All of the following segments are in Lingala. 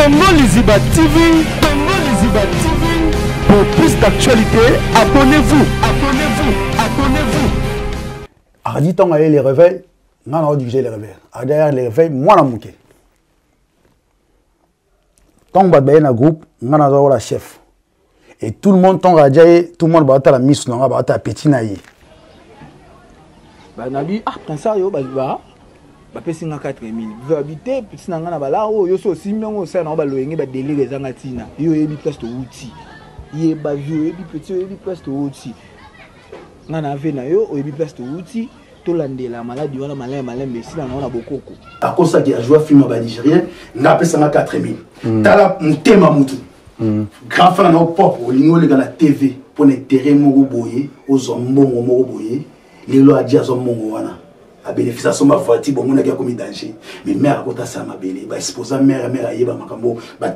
Tongo Liziba TV, Tongo Liziba TV. Pour plus d'actualité, abonnez-vous, abonnez-vous, abonnez-vous. Ardi Tonga les réveils, on a dirigé les réveils. Derrière les réveils, moi la mouké. Tant que vous un groupe, on a la chef. Et tout le monde tombe à dire, tout le monde va être la mise, on va être petit naïe. Bah nabi ah pensa yo ba pesi nga 4000 verbité petit nanga na bala o yo so simiongo sa na ba loyenge ba délire zanga tina yo yebi place to outil ye ba yo yebi petit yebi place to outil nga na ve na yo yebi place to outil to landela maladie wana malin mais sina na bokoko à cause ça qui a joué film ba nigérien nga pesa nga 4000 tala mutema mutu grand frère na pop olingo le la TV pour ne terrain moko boye aux ombongo moko boye lelo a dit à son mongo wana a bénéficié son ma fati bon mona qui a commis danger mais mère a kota ça ma belle ba exposa mère ayeba makambo ba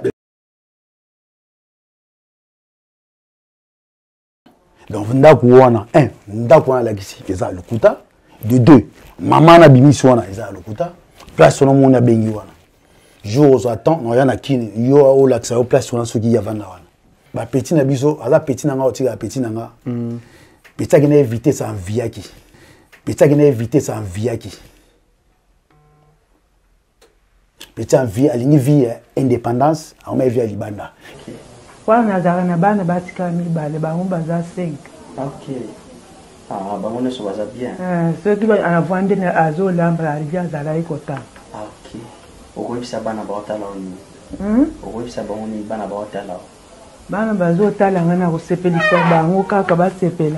donc ndaku wana ndaku wana la kisi eza lokuta de deux maman na bimisi wana eza lokuta place on mona bengi wana jour aux attend non yana kini yo o la ça place wana soki ya vanda wana ba petit na biso ala petit na nga otika petit na nga petit qui n'a évité ça en viaki. Petit qui n'a évité ça en viaki. Petit en vie, à vie indépendance, on met vie à Libanda. Quand on a un ban de batika mibale, on baza 5. Ok. Ah, bah on est sur baza bien. Ceux qui vont en vendre à Zo Lambra, arriver à Zalaï Kota. Ah, ok. Au groupe ça ban à Bortala. Au groupe ça ban on ban à Bortala. Bana bazotala ngana kusepelisa bango kaka basepela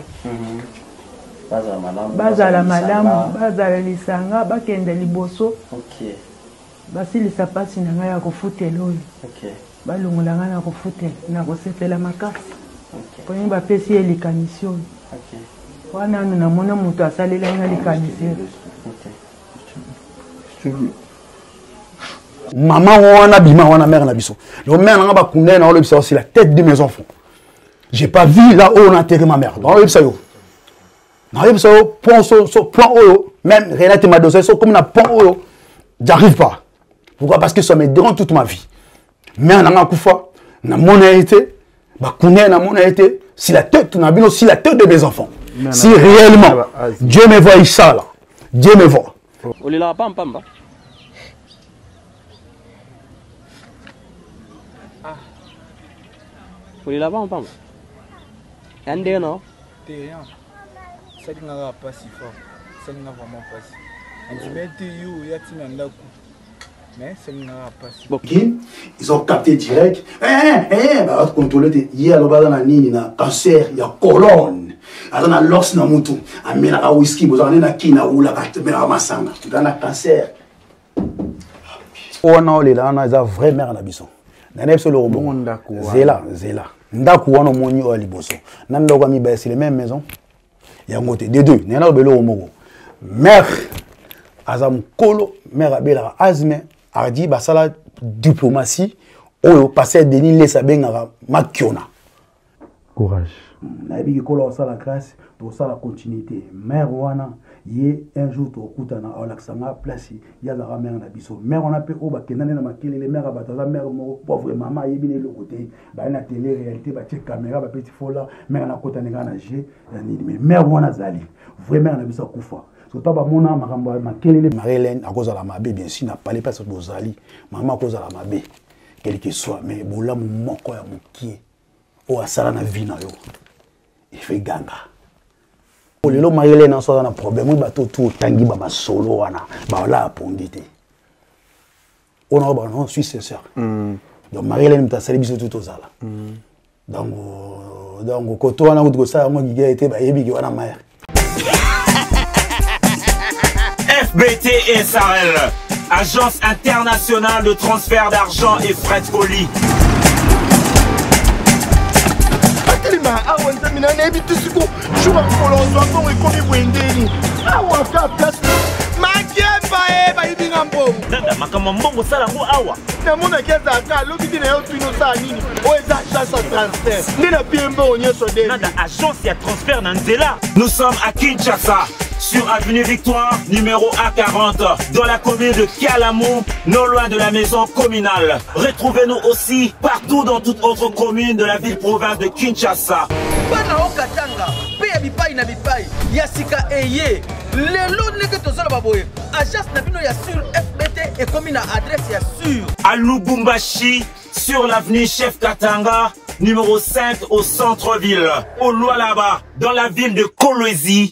bazala malamu bazala lisanga bakende liboso okay basilisa pasi na ngai ya kofutela oyo okay balungola ngai na kofutela na kosepela makasi okay poni bapesi ye likanisi oyo okay wana anu namona moto asalela nga likanisi okay Maman wana bima wana mère na biso. Le mère na ba kundé na olebisa aussi la tête de mes enfants. J'ai pas vu là où on a enterré ma mère. Dans olebisa yo. Na olebisa yo point oyo même Renate m'a dosé comme na point oyo. J'arrive pas. Pourquoi? Parce que ça me dérange toute ma vie. Mère na kufa na mona été ba kundé na mona été si la tête na bino si la tête de mes enfants. Si réellement Dieu me voit ça là. Dieu me voit. Olila pamba. Pour la vente, un des non. rien ça qui n'a pas si fort ça n'a vraiment pas si on dit mais tu y a tina ndaku mais ça n'a pas si bon ils ont capté direct bah contrôler hier le bas na nini na cancer il y a colonne azana l'os na mutu amena ka whisky bozana na kina ula ka mera masanga dans cancer on a les là on a za vraie mère na biso na nepso le robot zela ndaku wana moni o liboso nanda kwa mi ba c'est les mêmes maisons ya ngote des deux nena belo omoko mère azam kolo mère abela azme ardi basala diplomatie oyo passer denis lesa benga makiona courage na bi kolo sala classe pour ça la continuité mère wana ye un jour to kutana olaksanga place ya la mère na biso mère on a pe o ba kenane na makele les mère bataza mère mo pauvre maman yebine le côté ba na télé réalité ba che caméra ba petit fola mère na kotana na G ni mais mère wana zali vraiment na biso kufa so taba mona makambo makele le Marilyn a cause la mabe bien sûr n'a pas les personnes bozali maman cause la mabe quel que soit mais bola mo moko ya mokie o asala na vie na yo il fait ganga. Lelo Marilyn na so na problème oui bato tout tangi ba masolo wana ba la pondité. On a ba non suis sincère. Donc Marilyn mta sali biso tout ozala. Donc koto wana ko ça mo giga été ba yebi ki wana maya. FBT SARL, Agence internationale de transfert d'argent et frais de colis. Nous sommes à Kinshasa. sur Avenue Victoire, numéro A40, dans la commune de Kialamou, non loin de la maison communale. Retrouvez-nous aussi partout dans toute autre commune de la ville-province de Kinshasa. Bana okatanga, pe ya bipai na bipai, yasika eye. Lelo neke tozala baboye. Agence na bino ya sur FBT et comme na adresse ya sur. À Lubumbashi, sur l'avenue Chef Katanga, numéro 5 au centre-ville. Au Lualaba, dans la ville de Kolwezi.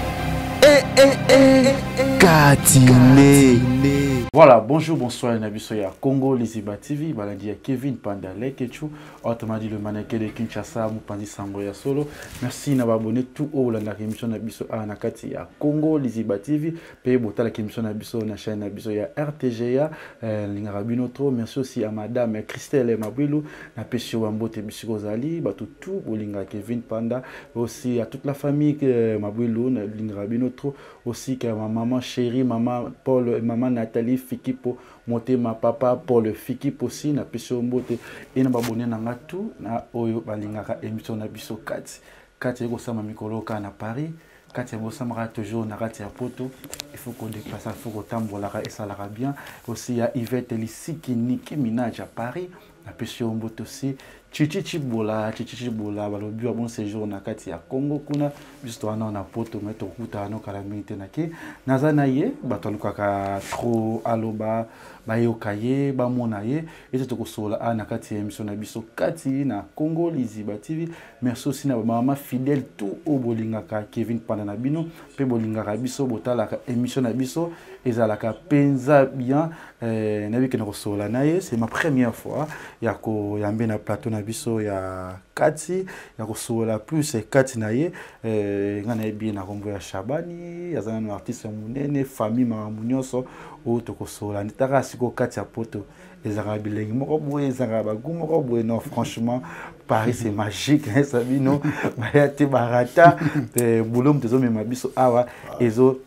Voilà, bonjour, bonsoir, Nabisoya Congo, Liziba TV, Baladi à Kevin Panda Lekechu, autrement dit le mannequin de Kinshasa, Mupandi Sangoya Solo. Merci d'avoir abonné tout au la émission Nabiso à Nakati à Congo, Liziba TV, Paye Bota la émission Nabiso, na chaîne Nabisoya RTGA, Lingarabinotro. Merci aussi à Madame Christelle Mabwilou, na Pesio Wambote Bisigozali, Batou tout, Linga Kevin Panda, aussi à toute la famille Mabwilou, Lingarabinotro, aussi à ma maman chérie, maman Paul, maman Nathalie. Fikipo monter ma papa pour le Fikipo aussi na peso mbote et na babone na ngatu na oyo balingaka émission na biso kati eko sama mikolo ka na Paris kati eko sama toujours na kati ya poto il faut qu'on déplace il faut qu'on tambola et ça la bien aussi ya Yvette Lisiki Nicki Minaj à Paris na peso mbote aussi Chichi bola balobi wa bon séjour na kati ya Congo kuna juste wana na poto meto kuta no kalamite nake nazana ye batalukaka trop aloba bayokaye bamonaye et to kosola na kati ya émission na biso kati na Congo Liziba TV. Merci aussi na mama fidèle tout au bolingaka Kevin Panda na bino pe bolingaka biso botalaka émission na biso ezalaka penza bien na biki na kosola naye. C'est ma première fois ya ko yambe na plateau na biso ya kati ya kosola plus kati na ye ngana bien na kombo ya Shabani yazana na artiste munene famille mamunyoso o to kosola nitaka siko kati ya poto ezaka bilengi moko boye ezaka bagu moko boye. Non franchement Paris c'est magique hein Sabino bayate barata boulom tezo mema biso awa ezo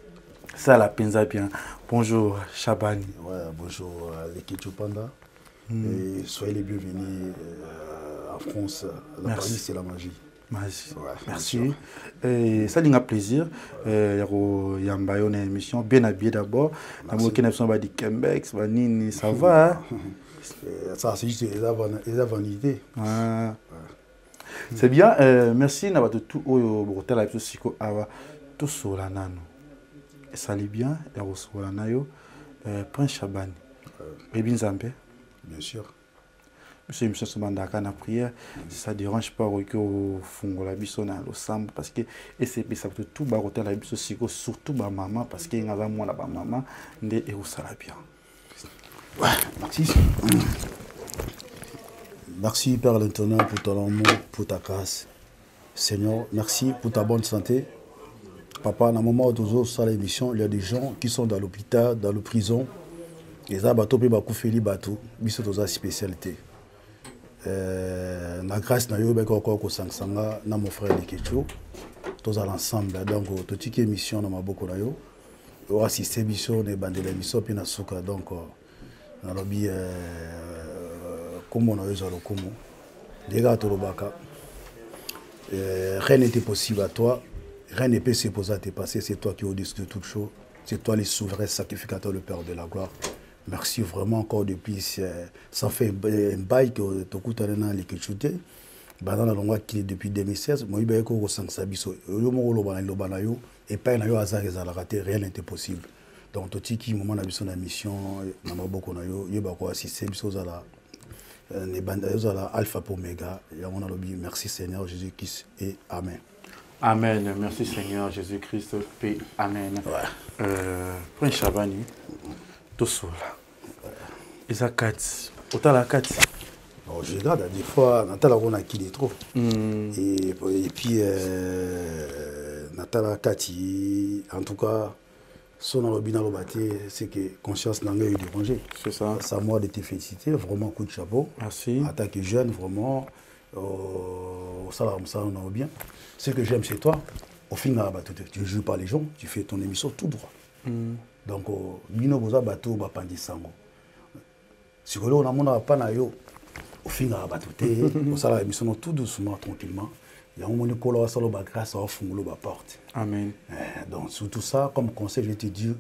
ça la penza bien. Bonjour Shabani. Ouais, bonjour l'équipe Panda. Et soyez les bienvenus en France. La Paris, c'est la magie. Ouais, merci. Et ça dit un plaisir. Il y a une émission bien habillée d'abord. La émission va dire Québec, ça va. Ça, c'est juste les vanité. C'est bien. Merci. Nous avons tout au Brutal avec Psycho Awa. Tout sur la nano. Ça lit bien. Il y a sur la nayo. Prince Shabani. Baby Nzambe. Bien sûr. Monsieur Michel Soumandaka na prière, ça ne dérange pas que au fond la biso na l'ensemble parce que et c'est ça tout baroter la biso surtout ma maman parce que ngava moi la maman ndé et ça la bien. Ouais, merci. Merci Père l'Éternel pour ton amour, pour ta grâce. Seigneur, merci pour ta bonne santé. Papa, dans le moment où nous avons l'émission, il y a des gens qui sont dans l'hôpital, dans la prison. Les abato pe bakufeli bato biso toza spécialité na grâce na yo beko ko sangsanga na mon frère Lekecho toza l'ensemble donc totiki émission na maboko na yo o assister biso ne bandela biso pe na suka donc na lobi comme on a eu zalo comme les gars to lobaka rien n'était possible à toi, rien ne peut se poser à te passer, c'est toi qui es au-dessus de toute chose, c'est toi le souverain sacrificateur, le Père de la gloire. Merci vraiment encore depuis, ça fait un bail que tu as dans les cultures. Dans la loi qui est depuis 2016, moi je suis au Sabiso, et pas na yo hasard raté, rien n'était possible. Donc tout qui moment na biso na mission na maboko na yo yeba ko assister biso za la ne banda yo za la alpha pour omega ya mona lobi. Merci Seigneur Jésus-Christ et amen. Amen. Merci Seigneur Jésus-Christ et amen. Prince Shabani. Tout seul. Et ça kati. Autant la kati. Je regarde des fois, Nathalie on a quitté trop. Et puis Nathalie Kati, en tout cas, son robina c'est que conscience n'a pas eu dérangé. C'est ça. C'est à moi de te féliciter, vraiment coup de chapeau. Merci. Attaque jeune, vraiment, ça on a bien. Ce que j'aime chez toi, au final, tu ne joues pas les gens, tu fais ton émission tout droit. Donc, bino boza bateau ba pandisango. Si on a mon pas na yo, au final, on a l'émission tout doucement, tranquillement. Il y a un moment où solo ba grâce à fungolo ba porte. Amen. Donc sur tout ça, comme conseil, je vais te dire,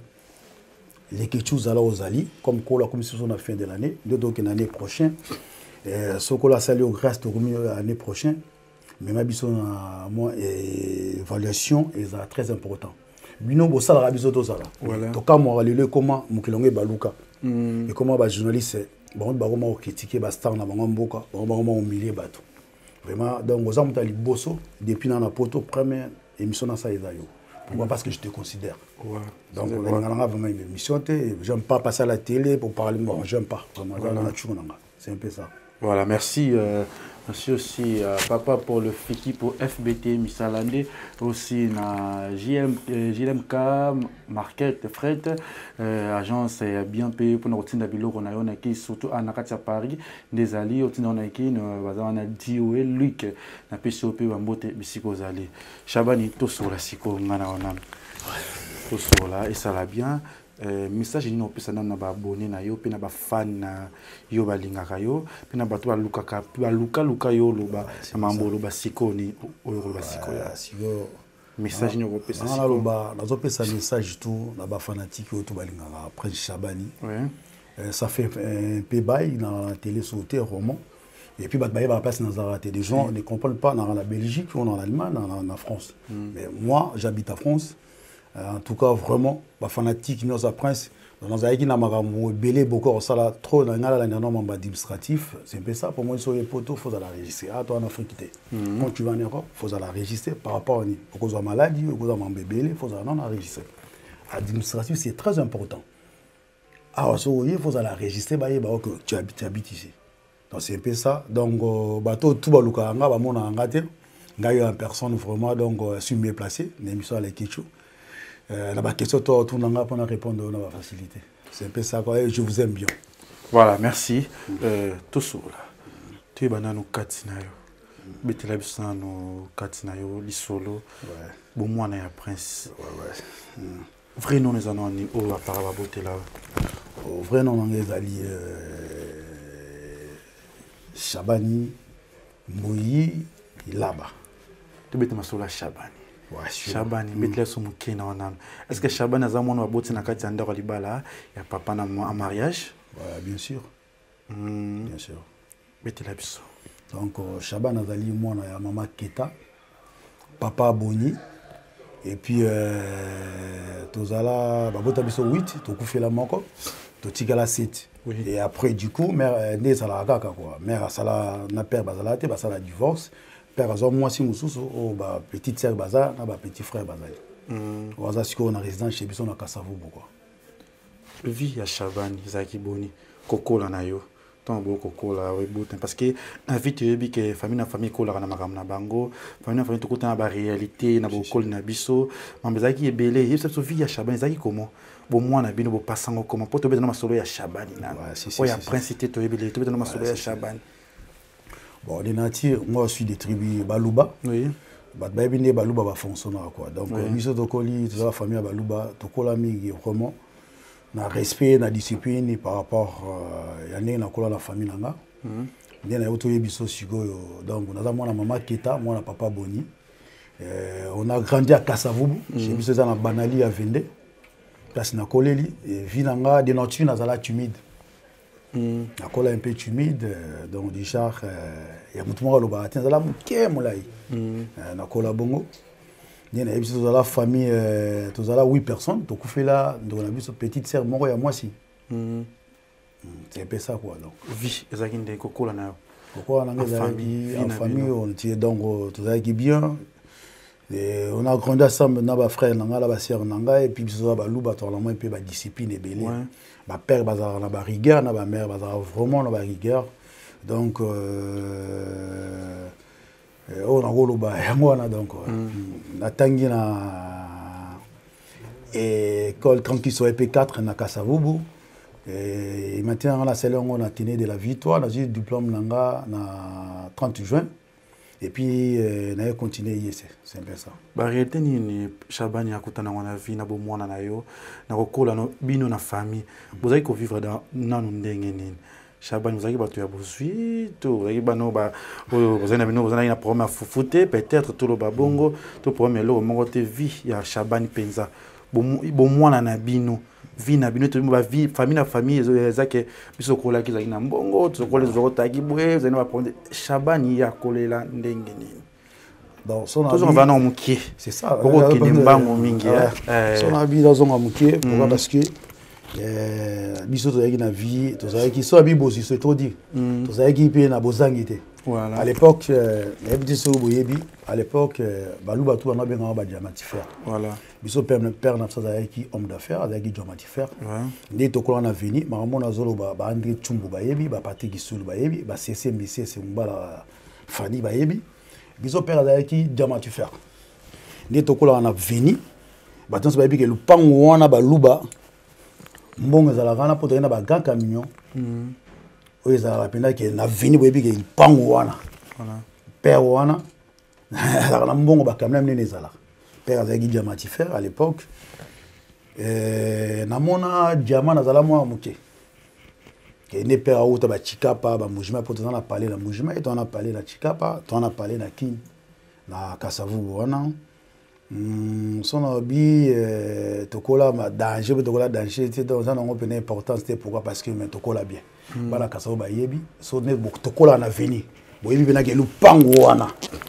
les quelque à la Ozali, comme Kola, comme si on a fin de l'année, donc l'année prochaine, ce qu'on a sali au grâce de l'année prochaine, mais ma bison à moi évaluation est très important. Bino bossa la biso to sala. Donc quand moi le comment mukilonge baluka. Et comment ba journaliste bon ba comment critiquer ba star na bango mboka, ba comment humilier bato. Vraiment donc aux hommes tali bosso depuis na poto première émission na ça ezayo. Pourquoi? Parce que je te considère. Ouais. Donc on a vraiment une émission, j'aime pas passer à la télé pour parler, bon, j'aime pas. Vraiment, c'est un peu ça. Voilà, merci. Merci aussi Papa pour le fiki pour FBT Misalande, aussi na JMK, Market Fred, agence bien payée pour notre routine d'abilo qu'on a eu qui surtout à Nakatia Paris, des alliés au tino na qui on a dit où est Luc na PCOP Bambote bisiko zali. Shabani to sur la siko ngana onam. To sur là et ça va bien. Message ni opesa na ba abonné na yo pe na ba fan na yo balingaka yo pe na bato ba luka yo loba na mambolo ba sikoni oyo ba sikoya siko message ni opesa na loba nazo pesa message tout na ba fanatique yo to balingaka après Shabani. Ça fait un peu bail dans la télé sauté roman et puis bato ba place dans raté des gens ne comprennent pas dans la Belgique ou en Allemagne en France. Mais moi j'habite à France. En tout cas, vraiment, les fanatiques nous apprennent. Dans un qui n'a pas belé beaucoup, ça là trop dans la administratif. C'est un peu ça. Pour moi, sur les poteaux, il faut la régister. Ah, toi en Afrique, quand tu vas en Europe, il faut la régister par rapport à la maladie, au cause de bébé, il faut la régister. Administratif, c'est très important. Ah, il faut la régister, que tu habites ici. Donc c'est un peu ça. Donc, bateau tout baluka nga ba mona ngate, nga yo en personne vraiment donc suis mieux placé, l'émission avec Kichu. La question, tout le monde pour répondre à la facilité. C'est un peu ça, quoi. Je vous aime bien. Voilà, merci. Tout ça, tu es banane au Katsinayo. Betela bisano Katsinayo, l'isolo. Bon, moi, on est un prince. Vrai nom, les anonymes, au Parababote là. Vrai nom, les alliés Shabani, Moui, Laba. Tu es sur la Shabani. Shabani, est-ce que Shabani a un botti na kati anda libala ya papa na en mariage? Bien sûr. Bien sûr. Donc Shabani a zali moi na maman Keta, papa Boni et puis tozala babota biso 8, tokufela moko, totikala 7. Et après du coup mère né sala kaka quoi. Mère sala na père bazala te basala divorce. Père a moi si mususu o ba petite sœur baza na ba petit frère bazali. Waza siko na résidence chez biso na Kasavubu quoi. Vie ya Shabani zaki boni kokola na yo. Tant beau kokola reboot parce que invite yebi que famille kola na makam na bango, famille to kota na ba réalité na bokol na biso, mambezaki ebele, yebisa so vie ya Shabani zaki comment. Bon moi na bino bo pasango comment pour to beta na masolo ya Shabani na. O ya principité to yebi to beta na masolo ya Shabani. Bon, les nature, moi je suis des tribus Baluba. Oui. Baluba va fonctionner quoi. Donc, Miso Tokoli, toute la famille Baluba, Tokola Mingi, vraiment, na respect, na discipline par rapport à la famille Nanga. Bien, on a autorisé Biso Sigoyo. Donc, on a moi la maman Keta, moi la papa Boni. On a grandi à Kasavubu. J'ai vu ça dans Banali à Vende. Place na Koleli. Et Vinanga, de nature, nazala timide. La colle est un peu timide, donc déjà, il y a beaucoup de gens qui ont été la colle à Bongo. Il y a la famille, 8 personnes, donc on a vu une petite sœur mort à moi aussi. C'est un peu ça quoi. Vie, il y a des cocos là. En famille, on était donc tout ça qui bien. Et on a grandi ensemble, notre frère, notre sœur, et puis on a un peu de discipline et belé. Ma père bazar na ba rigueur, ma mère bazar vraiment na ba rigueur. Donc on a rolo ba moi na donc na tangi na école tranquille sur EP4 na Kasavubu. Et maintenant on a celle on a tenu de la victoire, on a eu diplôme nanga na 30 juin. Et puis on a continué ici, c'est un peu ça. Ba réalité ni Shabani akutana wana vie na bomwana na yo na kokola no bino na famille. Vous allez vivre dans nanu ndenge nini. Chaban vous avez battu à Bosui, tout vous avez bano vous avez un problème à foufoute peut-être tout le babongo tout problème là au moment de vie il y a Chaban Penza bon moi na bino vie na bino tout vie famille na famille ça que biso kola ki za na mbongo tout kola zo taki boye vous allez prendre Chaban ya kolela ndenge nini donc son on va non mukie c'est ça pour que nembango mingi son abi dans son mukie pourquoi parce que biso tozalaki na vie tozalaki so abi bosi c'est trop dire tozalaki pe na bozangité voilà à l'époque nayebi so boyebi à l'époque baluba tout bana benga ba diamantifère voilà biso père na tozalaki homme d'affaires azalaki diamantifère nde tokola na veni makambo na zolo ba André Tchumbu bayebi ba Patrick Sulu bayebi ba CCMBC c'est mbala Fani bayebi biso père azalaki diamantifère nde tokola na veni ba tonso bayebi ke lupango wana baluba mbongo ezalaka na poto na ba grand camion oyo ezalaka pena ke na vini boyebi ke pango wana père wana ezalaka na mbongo ba camion minene ezalaka père azalaki diamantifère à l'époque namona diamant nazala mwa moke ke ne père auta ba chikapa ba mujima poto na parler la mujima et on a parlé la chikapa on a parlé na kin na kasavu wana son bi tokola ma danger tokola danger c'était dans un on peut important c'était pourquoi parce que mais tokola bien bala kasao ba yebi so ne tokola na veni boyebi bena ke lupango wana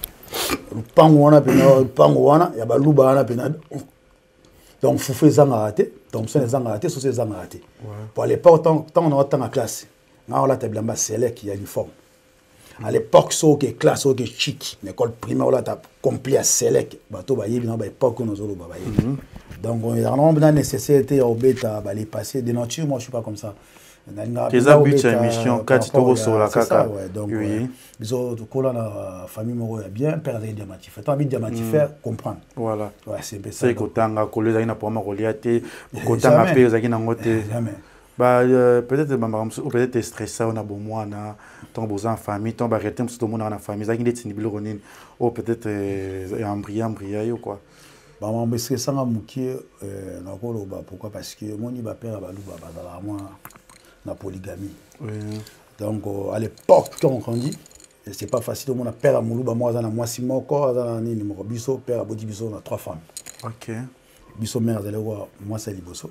ya baluba wana pena donc foufé zanga raté donc ça zanga raté so c'est zanga raté pour l'époque tant on a tant en classe na on la table en bas select il y a uniforme à l'époque so que classe so que chic l'école primaire là ta complet à select bato ba yebi na ba époque nous zolo ba yebi donc on a bien nécessité au bêta ba les passer de nature moi je suis pas comme ça les habitudes de mission 4 toro sur la caca donc biso tokola na famille moko ya bien père azali diamantifère tant bi diamantifère comprendre voilà ouais c'est ça c'est kotanga kolela ina pour ma reliate kotanga pe ezaki na ngote bah peut-être peut-être stressé on a bon moi na ton besoin en famille ton ba arrêter tout le monde en famille ça qui est ni bilorone ou peut-être embrya yo quoi bah moi mais c'est ça nga mukie na koloba pourquoi parce que moni ba père ba luba bazala moi na polygamie donc à l'époque quand on grandit c'est pas facile au monde père amuluba moi na moi simoko na ni mo biso père abodi biso na 3 femmes OK biso mère zale wa moi c'est liboso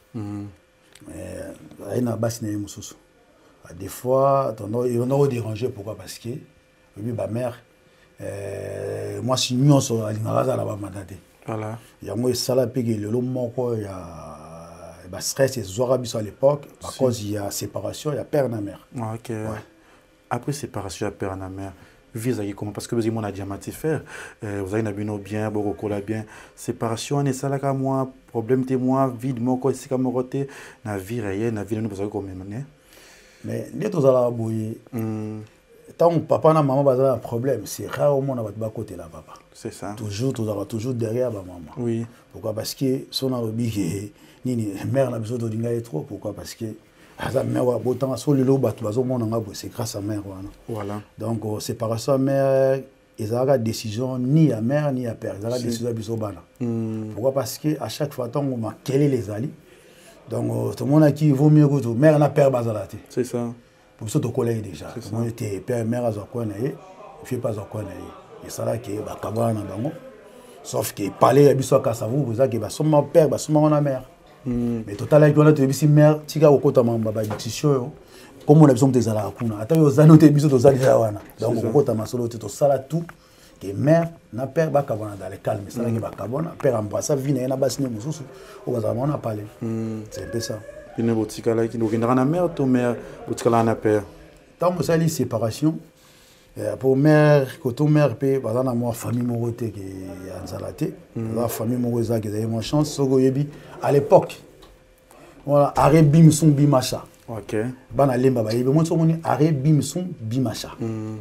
na basi na mususu des fois on a dérangé pourquoi parce que oui ba mère moi si nyonso alingaraza la ba mandate voilà yango esala peke lelo moko ya bah stress et zorabiso à l'époque à cause il y a séparation il y a père na mère OK après séparation il y a père na mère visa comment parce que vous mon a diamantifère vous avez na bino bien bokola bien séparation on est ça là moi problème témoin vide moko ici comme roté na vie réelle na vie nous vous avez comme mener mais les tous à la boyer tant papa na maman bazala un problème c'est rare au monde va côté là papa c'est ça toujours derrière ma maman oui pourquoi parce que son envie nini mère na biso to dinga trop pourquoi parce que asa mère wa botan so lelo bato bazo mona ngabo c'est grâce à mère wana voilà donc séparation mère ezaka décision ni à mère ni à père ezaka décision biso bana pourquoi parce que à chaque fois tant on ma quel les ali donc tout le monde qui vaut mieux que mère na père bazalate c'est ça pour biso to collègue déjà on était père mère azako na ye fait pas azako na ye et ça là qui ba kabana bango sauf que parler ya biso ka savu vous que ba soma père ba soma na mère mais total avec on a te mère tika okota mamba ba discussion comme on a besoin de zala kuna ata yo zano te biso to zali wana donc okota masolo te to sala tout que mère na père ba kabana dans le calme ça là que ba kabana père embrassa vina na basine mususu o ba zama on a parlé c'est un peu ça une botika là qui nous viendra na mère to mère botika là na père tant que ça li séparation pour mère côté mère pe bazana moi famille moroté qui anzalate la famille moroza qui a eu mon chance sogo yebi à l'époque voilà arabim son bimacha OK bana lemba ba yebi mon so moni arabim son bimacha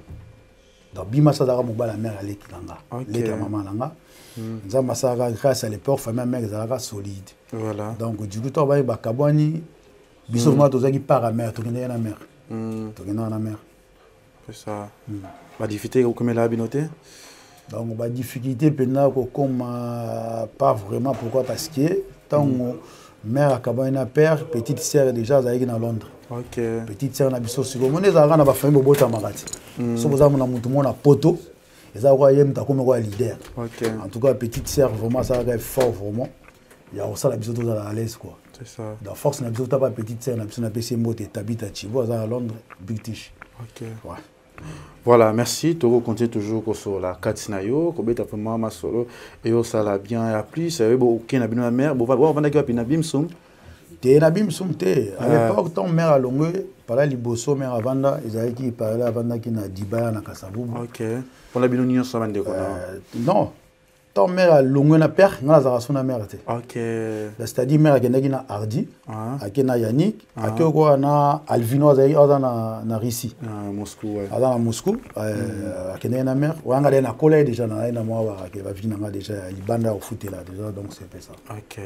donc bimacha dara mo bala mère ale kilanga le maman langa nzamba saka grâce à l'époque famille mère zalaka solide voilà donc du coup to ba kabwani biso ma to zaki para mère to kende na mère to kende na mère c'est ça la difficulté comme la binoté donc la difficulté pendant comme pas vraiment pourquoi parce que tant mère a kabana père petite sœur déjà zaïki dans Londres OK. Petite sœur na biso siko mone za kana ba famille bobota makati. So boza mona mutu mona poto. Eza kwa yem ta comme quoi leader. OK. En tout cas petite sœur vraiment ça va fort vraiment. Il y a ça la biso dans à l'aise quoi. C'est ça. La force na biso ta pas petite sœur na biso na PC Mbote Tabita Chibo à Londres British. OK. Ouais. Voilà, merci. Toro continue toujours sur la Katsinayo, Kobeta vraiment ma solo et au sala bien et plus, c'est aucun abîme ma mère, bon va voir pendant que abîme bimsum. T'es nabim sumte. À l'époque ton mère a longue par là liboso mère avanda, ils qui parlait avanda qui na diba na Kasavu. OK. Pour la binonion ça vende quoi. Non. Ton mère a longue na père, na za sona mère té. OK. C'est-à-dire mère qui na Hardy, akena Yannick, akeko na Alvino zai na Russie. Moscou ouais. Dans Moscou, akena na mère, wanga na collège déjà na moi va va venir déjà libanda au foot là déjà donc c'est ça. OK.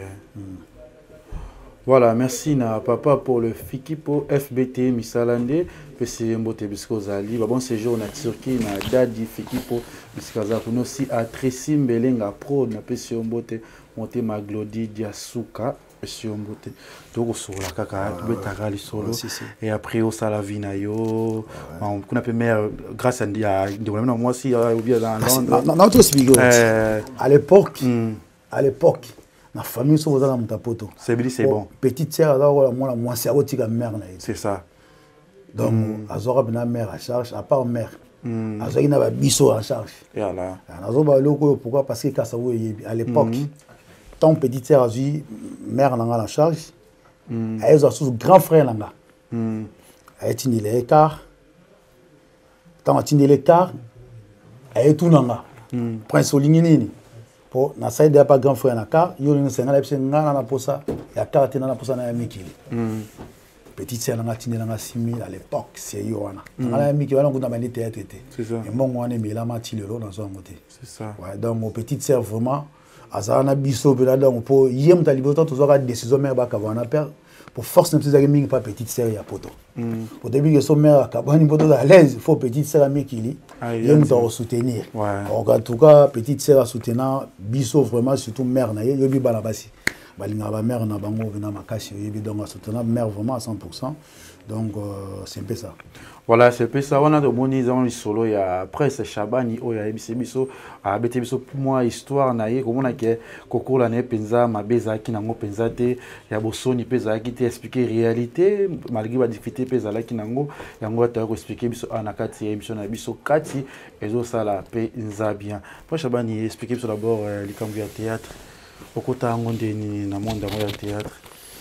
Voilà, merci na papa pour le Fikipo FBT Misalande, PC Mbote Bisko Zali. Bon séjour na Turquie na Dadi Fikipo Biskaza pour nous aussi à Tracy Mbelenga Pro na PC Mbote monter Maglodi Diasuka PC Mbote. Donc sur la kaka betara solo et après au Salavina yo. On a peu mère grâce à moi aussi ou bien dans Londres. Non, tout ce à l'époque la famille se voit dans mon tapoto. C'est bon. Petite sœur, alors moi la moitié à mère. C'est ça. Donc, azora bina mère à charge, à part mère. Azora n'a pas biso en charge. Et là. Azora loko pourquoi parce que Kasawo à l'époque, ton petite sœur a dit mère n'a la charge. Elle a sous grand frère n'a. Elle a tenu l'écart. Tant a tenu l'écart, elle est tout n'a. Prince Olinini. Pour na side ya pas grand frère na car yo ni senga lepse ngana na posa ya carte na posa na mikili petite sœur na tinde na 6000 à l'époque c'est yo wana na mikili wana kuna mani théâtre c'est ça et mon wana mila mati lelo na zo ngote c'est ça ouais donc mon petite sœur vraiment azana biso pe là donc pour yem ta liberté to zo ka décision mère ba ka wana père pour force ne pas mingi pas petite sœur ya poto pour début que son mère ka bani poto à l'aise faut petite sœur mikili yem doit soutenir en tout cas petite sœur soutenant biso vraiment surtout mère na yo bi bana basi balinga ba mère na bango na makasi yo bi donc soutenant mère vraiment à 100%. Donc c'est un peu ça. Voilà, c'est un peu ça. On a de bons dans le solo. Il y a après c'est Chabani, il y a Biso, à Biso pour moi histoire naïe comme on a que Coco l'année penza ma beza qui n'a pas pensé il y a Bosoni pesa qui t'expliquer réalité malgré la difficulté pesa là qui n'a pas il y a un gars qui expliquer Biso anakati émission na Biso kati et zo ça la penza bien. Pour Chabani expliquer Biso d'abord les camps du théâtre. Pourquoi t'as un monde ni na monde de théâtre.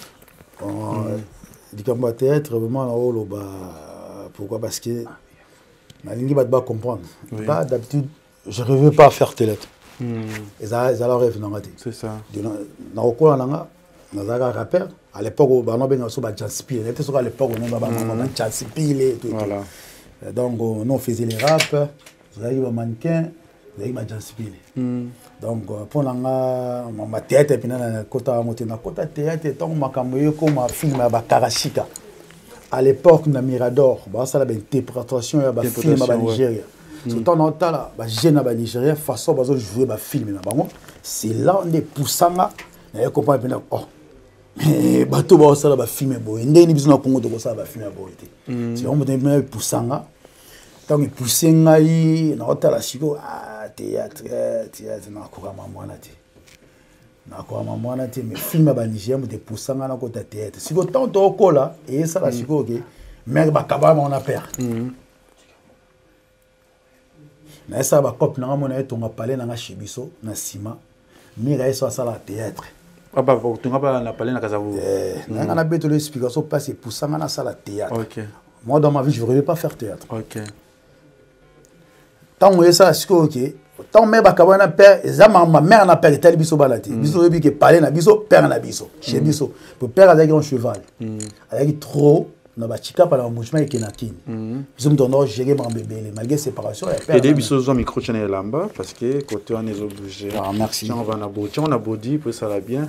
Du combat théâtre vraiment là haut bah pourquoi parce que la ligne va pas comprendre pas d'habitude je rêvais pas à faire théâtre et ça leur rêve dans la tête c'est ça dans au coin là on a rappeur à l'époque où on a sur ba Jaspil était sur à l'époque on a Jaspil et tout voilà donc on faisait les rap vous avez un mannequin vous avez ma Jaspil donc pour ma théâtre et puis na kota théâtre tant makambo comme un film à Karashika à l'époque na Mirador bah ça la interprétation ya ba film à Nigeria surtout dans là ba jeune à Nigeria façon ba jouer ba film na bango c'est là on est poussanga na comprendre bien oh bato ba ça ba film boy ndeni biso na Congo to ça ba film boy c'est on me poussanga tant que pousser ngai na hôtel la siko théâtre na kokama mwana te na kokama mwana te mais film ba Nigeria mo te poussanga na kota théâtre siko tant to kola et ça la siko que mère ba kabama on a peur na ça ba cop na mona etonga parler na chibiso na sima mira eso ça la théâtre ah bah tonga ba na parler na Kasavu na beto l'explication passer poussanga na ça la théâtre OK moi dans ma vie je ne voulais pas faire théâtre OK tant que ça c'est OK tant même bakabana père ma mère na père tel biso balati biso bi que parler na biso père na biso chez biso pour père avec un cheval avec trop na ba chika par le mouvement qui na kin biso mtondo gérer mon bébé malgré séparation et des biso zo micro channel là-bas parce que côté on est obligé merci on va na body pour ça la bien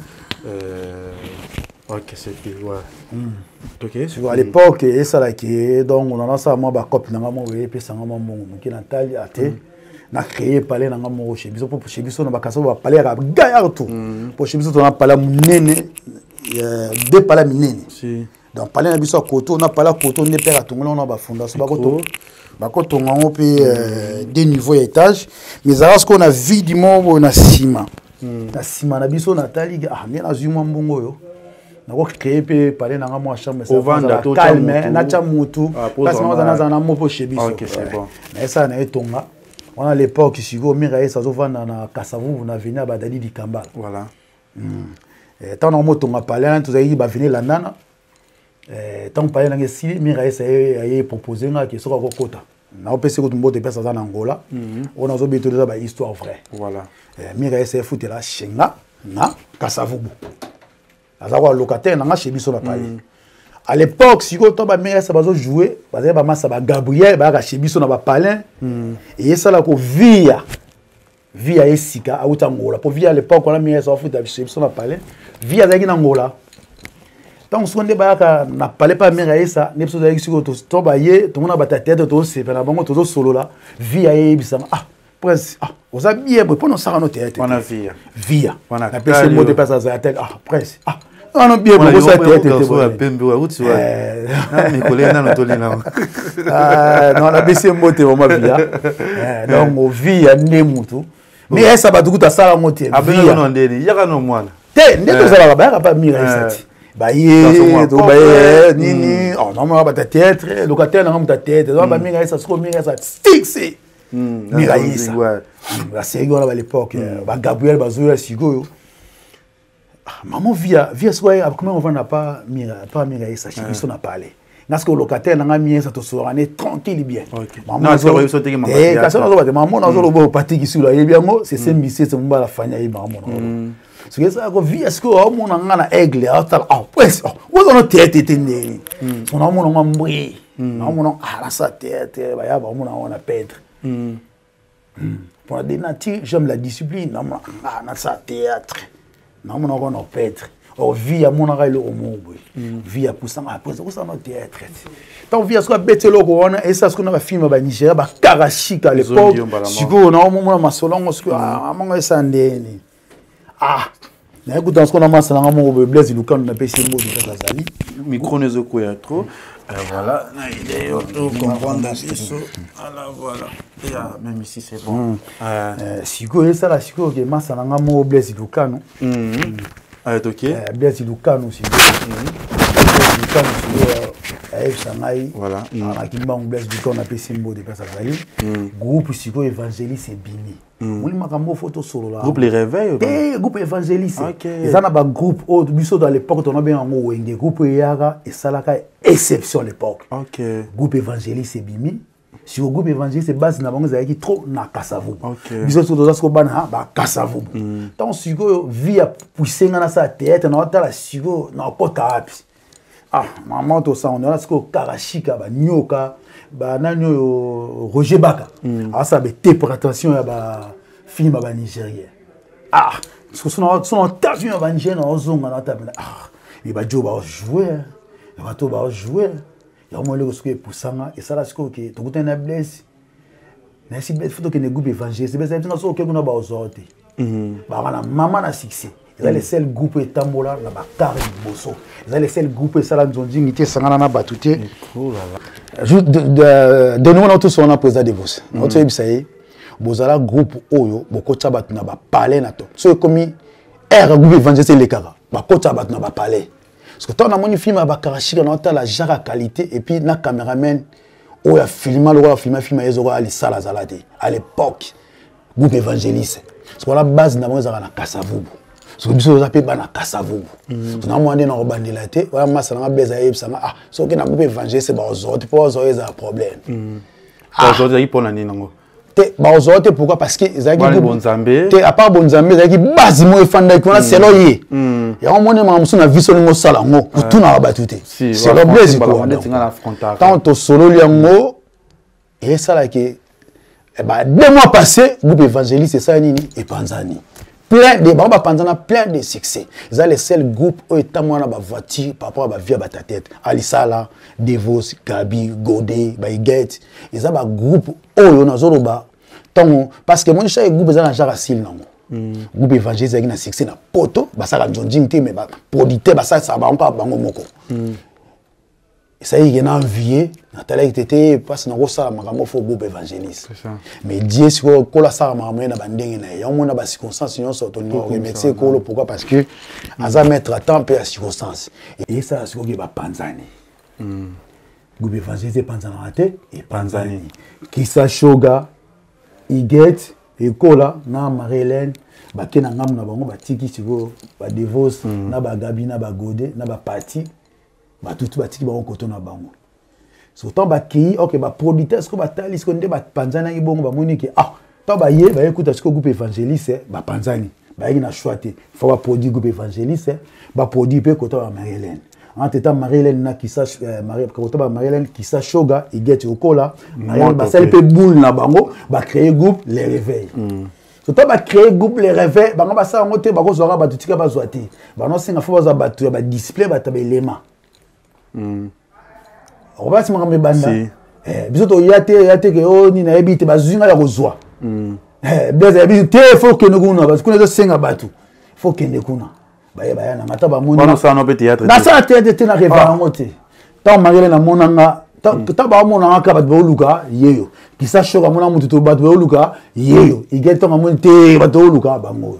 OK c'est bien ouais OK à l'époque et ça là qui donc on a ça moi ba copine na moi et puis ça moi mon qui na taille até na créé parler na moi chez biso pour chez biso na ba kaso ba parler à gaillard tout pour chez biso on a parlé munene deux parler munene si donc parler na biso koto na parler koto ne père atongola on ba fondation ba koto ngango pe des niveaux étage mais ça ce qu'on a vu du monde na ciment na biso na tali ah mais na zuma mbongo yo na ko créer pe parler na moi chambre ça calme na cha mutu parce que na mo po chez biso OK c'est bon mais ça na etonga on a l'époque ici go miraye ça zo vanda na Kasavu na venir badali di Kambala voilà tant na moto nga parler tout ça ba venir la nana tant parler na si miraye ça a proposé nga que soko kota na opesi ko tumbo de pesa za na Angola on a zo beto de ba histoire vraie voilà miraye ça fouté la chenga na Kasavu azakwa locataire na nga chez biso na parler à l'époque si ko to ba miraye ça bazo jouer bazé ba massa ba Gabriel ba ka chez biso na ba palin et ça la ko via esika a utangola pour via à l'époque on a mis ça foot chez biso na palin via zaki na ngola donc ce qu'on débat na palais pas miraye ça ne biso zaki siko to ba ye to na ba tête to se na bango to solo là via ebisa ah prince ah oza bien pour non ça no tête on a via on a pèse mot de passe à tête ah prince ah non bien pour ça tête pembe wa uti wa na Nicolas na to lina non on a baissé mot de mama via donc o via ne mutu mais ça va tout à ça la moitié via non ndeni yaka no mwana te ndeko za ba pas miraye ça ba ye to ba ye nini oh non ma ba tête locataire na ta tête donc ba miraye ça sco miraye ça fixé miraye ça la série on à l'époque ba Gabriel bazoya sigo maman via soit comment on va n'a pas miraye ça chez biso na parler parce que locataire na ngami ça to sorané tranquille bien maman ça va sauter maman quand ça on va maman na zo lo parti qui sur là et bien c'est sembissé c'est mba la fanya yi maman ce que ça ko via ce que on na ngana aigle ah pues on a tête tendé on a mon ngambri on a ça tête ba ya ba on a perdre pour la nature j'aime la discipline na ça théâtre non mon on a perdre oh via mon arrêt au mot via pour ça après ça no théâtre tant via ce que bête loko on et ça ce qu'on a film ba Nigeria ba Karashika à l'époque siko na mon masolongo ce que amanga ça ndeni ah na écoute dans ce qu'on a massé na mon Blaise Lukan na pesi mot de ça zali micro ne zo koya trop voilà na idée comprendre ça voilà même ici c'est bon siko et ça la siko que massé na mon Blaise Lukan ah OK Blaise Lukan aussi voilà Blaise Lukan na pesi mot de ça zali groupe siko évangéliste et bini oui makambo photo solo là groupe les réveils groupe évangéliste OK ils en a ba groupe au biso dans l'époque on a bien en wenge groupe yaka et salaka exception à l'époque OK groupe évangéliste et bimi sur groupe évangéliste base na bango zaki trop na Kasavu biso to za sko bana ba Kasavu donc siko via pousser na sa tête na ta la siko na pota api ah maman to ça on a sko Karashika ba nyoka ba nanyo Roger Baka ça be interprétation ya ba film ba Nigeria ah parce que son interview ba Nigeria na ozonga na ta ah il ba jo ba jouer il ba to ba jouer il y a moins le ce que pour ça et ça là ce que to kuta na Blaise na si Blaise photo que ne groupe évangéliste c'est ça so que kuna ba ozote ba na maman na succès ils ont les seuls groupes etambola na ba car bosso ils ont les seuls groupes ça là nzonzi ngité sangana na batuté oh là là de nous tous on a président de boss notre ebisai bozala groupe oyo bokotsa batu na ba parler na to so comme groupe évangéliste le kara bakotsa batu na ba parler parce que tant on a mon film ba Karashika na ta la jara qualité et puis na caméraman oyo filma le film ezo ali sala zalate à l'époque groupe évangéliste parce que la base na moza na Kasavu so biso za pe bana Kasavu na mwande na obandela te wa masa na Blaise ayebisanga ah so ke na groupe évangéliste ba ozote po ozoye za problème ozote pour na ninango te ba ozote pourquoi parce que ezaki bonzambe te à part bonzambe ezaki base mo efanda ko na selo ye ya omone ma musu na viso ngo sala ngo kutuna batute c'est le Blaise ko tant to solo liango et ça là que bah 2 mois passés groupe évangéliste ça nini et Panzani plein de baba Panzana plein de succès ils ont les seuls groupes où état moi na ba voiture par rapport à ba via ba tête Alisala Devos Gabi Godé ba Iget ils ont ba groupe oyo na zoloba tant parce que mon chaque groupe za na jara sil nango groupe évangéliste na succès na poto ba sala njonjing te mais ba producteur ba ça ba encore bango moko ça y est, envié. Nathalie était parce que ça m'a fait groupe évangéliste. Mais Dieu c'est quoi ça m'a amené na bandenge na yo mona ba circonstance yo so to remercier ko pourquoi parce que aza mettre temps pe à circonstance et ça c'est que ba panzani groupe évangéliste panzana ate et panzani qui sa shoga iget et kola na Marie-Hélène ba kena ngam na bango ba tiki siko ba divorce na ba gabi na ba godé na ba parti ba tout ba tiki ba koto na bango. Surtout ba ki ok ba producteur ce que ba tali ce que ndé ba panzana ibongo ba moni ki ah to ba ye ba écoute ce que groupe évangéliste ba panzani ba ina choité faut ba produire groupe évangéliste ba produire pe koto ba Marie-Hélène en temps Marie-Hélène na ki sa Marie koto ba Marie-Hélène ki sa shoga igeti okola Marie-Hélène ba sel pe boule na bango ba créer groupe les réveils surtout ba créer groupe les réveils bango ba sa ngote ba ko zora ba tutika ba zoati ba no singa faut ba batu ba display ba tabelema on va se marrer banda bisoto yate que oh ni na ebite bazinga ya kozwa blaze ebite faut que nous kuna parce que nous senga batu faut que ndekuna ba na mata ba moni on ça no peut théâtre na ça théâtre na reva ngote tant marrer na monanga tant ba monanga ka ba luka yeyo kisa shoka mona mutu to ba luka yeyo igeto ngamoni te ba luka ba ngo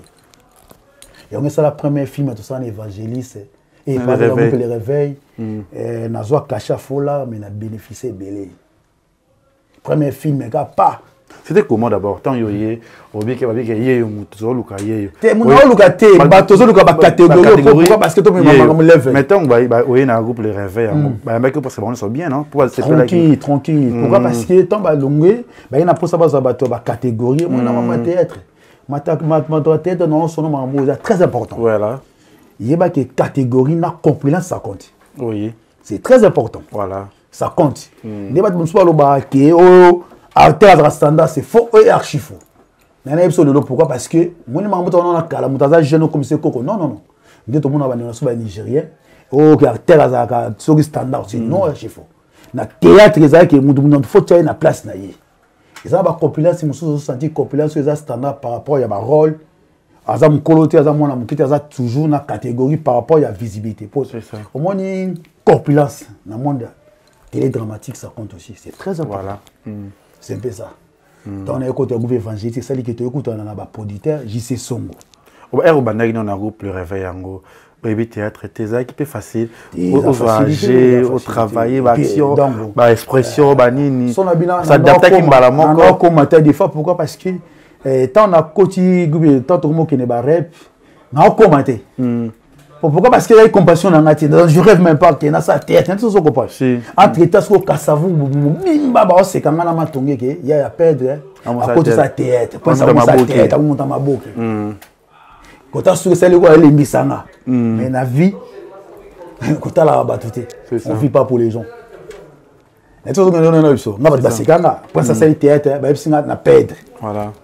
yo ça la première film tout ça en évangéliste. Et par exemple, les réveils, n'a pas caché fola, mais n'a bénéficié belé. Premier film, pas. C'était comment d'abord? Tant yoye, obi ke babi ke yeyo mutuzo luka yeyo. Te mutuzo luka te, batozo luka ba catégorie. Pourquoi? Parce que toi me lève. Mettons ba oye na groupe les réveils. Ba mec parce que bon sont bien non? Pour c'est tranquille. Pourquoi? Parce que tant ba longue, ba ina pour ça ba bato ba catégorie, moi na ma théâtre. Ma théâtre non son nom très important. Voilà. Il y a que catégorie na compliance ça compte. Oui. C'est très important. Voilà. Ça compte. Débat de monsieur Aloba qui oh alter standard c'est faux et archi faux. Nana ebso pourquoi parce que moi ma moto on a kala mutaza jeune comme c'est coco non. Dès tout le monde va venir sur nigérien oh que alter azaka sur standard c'est non archi faux. Na théâtre ça que mutu faut tirer na place na yé. Ça va compliance monsieur senti compliance ça standard par rapport à ma rôle. Azam kolote azam mona mukiti azam toujours na catégorie par rapport à la visibilité. C'est ça. Au moins une corpulence dans le monde télédramatique ça compte aussi. C'est très important. Voilà. C'est un peu ça. Donc on a écouté un groupe évangélique, c'est ça qui te écoute on a un producteur JC Songo. Au bandagi on a groupe le réveil yango. Baby théâtre tes qui peut facile au voyager, au travailler, l'action, l'expression, banini. Ça adapte qui mbala moko. On a commenté des fois pourquoi parce que tant on a côté tant tout le monde qui n'est pas rep, on a commenté. Pourquoi? Parce qu'il y a une compassion dans la tête. Je rêve même pas qu'il y a sa tête. C'est ce qu'on pense. Entre tas au cassavou, bimba, c'est quand même la tongue qu'il y a à perdre à côté de sa tête. Quand ça monte sa tête, on monte à ma boucle. Quand on se sait quoi, elle est misanga. Mais la vie, quand on la battue, on vit pas pour les gens. Et tout ce qu'on a eu ça. On va dire c'est quand quand ça c'est tête, ben c'est na perdre. Voilà.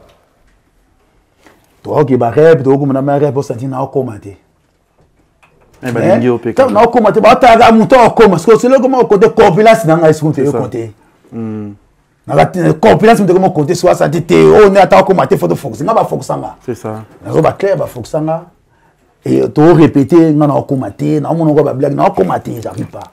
Toi qui va rêve, toi comme on a ma rêve pour sentir na commenter. Eh ben dingue au PK. Na commenter, ba ta ga mouton comme parce que c'est là comment côté compilation dans la seconde côté. Na la compilation de comment côté soit ça dit on est à commenter faut de fonctionner, na ba fonctionner. C'est ça. Na ba clair ba fonctionner. Et tu répéter na commenter, na mon ba blague, na commenter, j'arrive pas.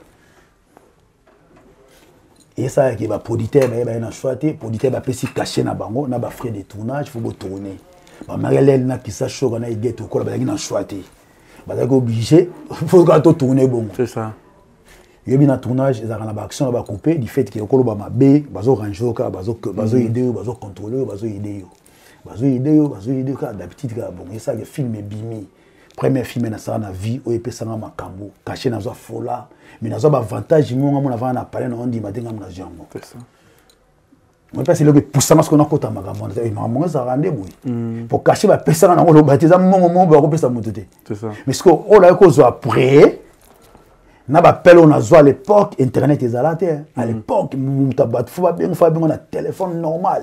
Et ça qui va producteur na choisir producteur va peut-se cacher na bango na ba frais de tournage faut tourner. Ba Marie-Hélène na qui sa show na igete ko ba na choisir. Bah obligé faut que tourner bon. C'est ça. Il y a bien un tournage ils ont action va couper du fait que ko ba mabe bazo ranger ka bazo aider bazo contrôler bazo aider ka d'habitude ka bon et ça le film est bimi. Premier film na ça na vie o epesa na makambo caché na zo fola mais na zo ba avantage mo na va na parler na on dit matenga na jambo. C'est ça. Moi parce que le poussa parce qu'on a côté magambo et maman ça rende boui pour cacher ba pesa na ngolo batiza mo ba ko pesa mototé. C'est ça. Mais ce qu'on a ko zo après na ba pelle on a zo à l'époque internet ezalate à l'époque mutabat faut ba bien on a téléphone normal.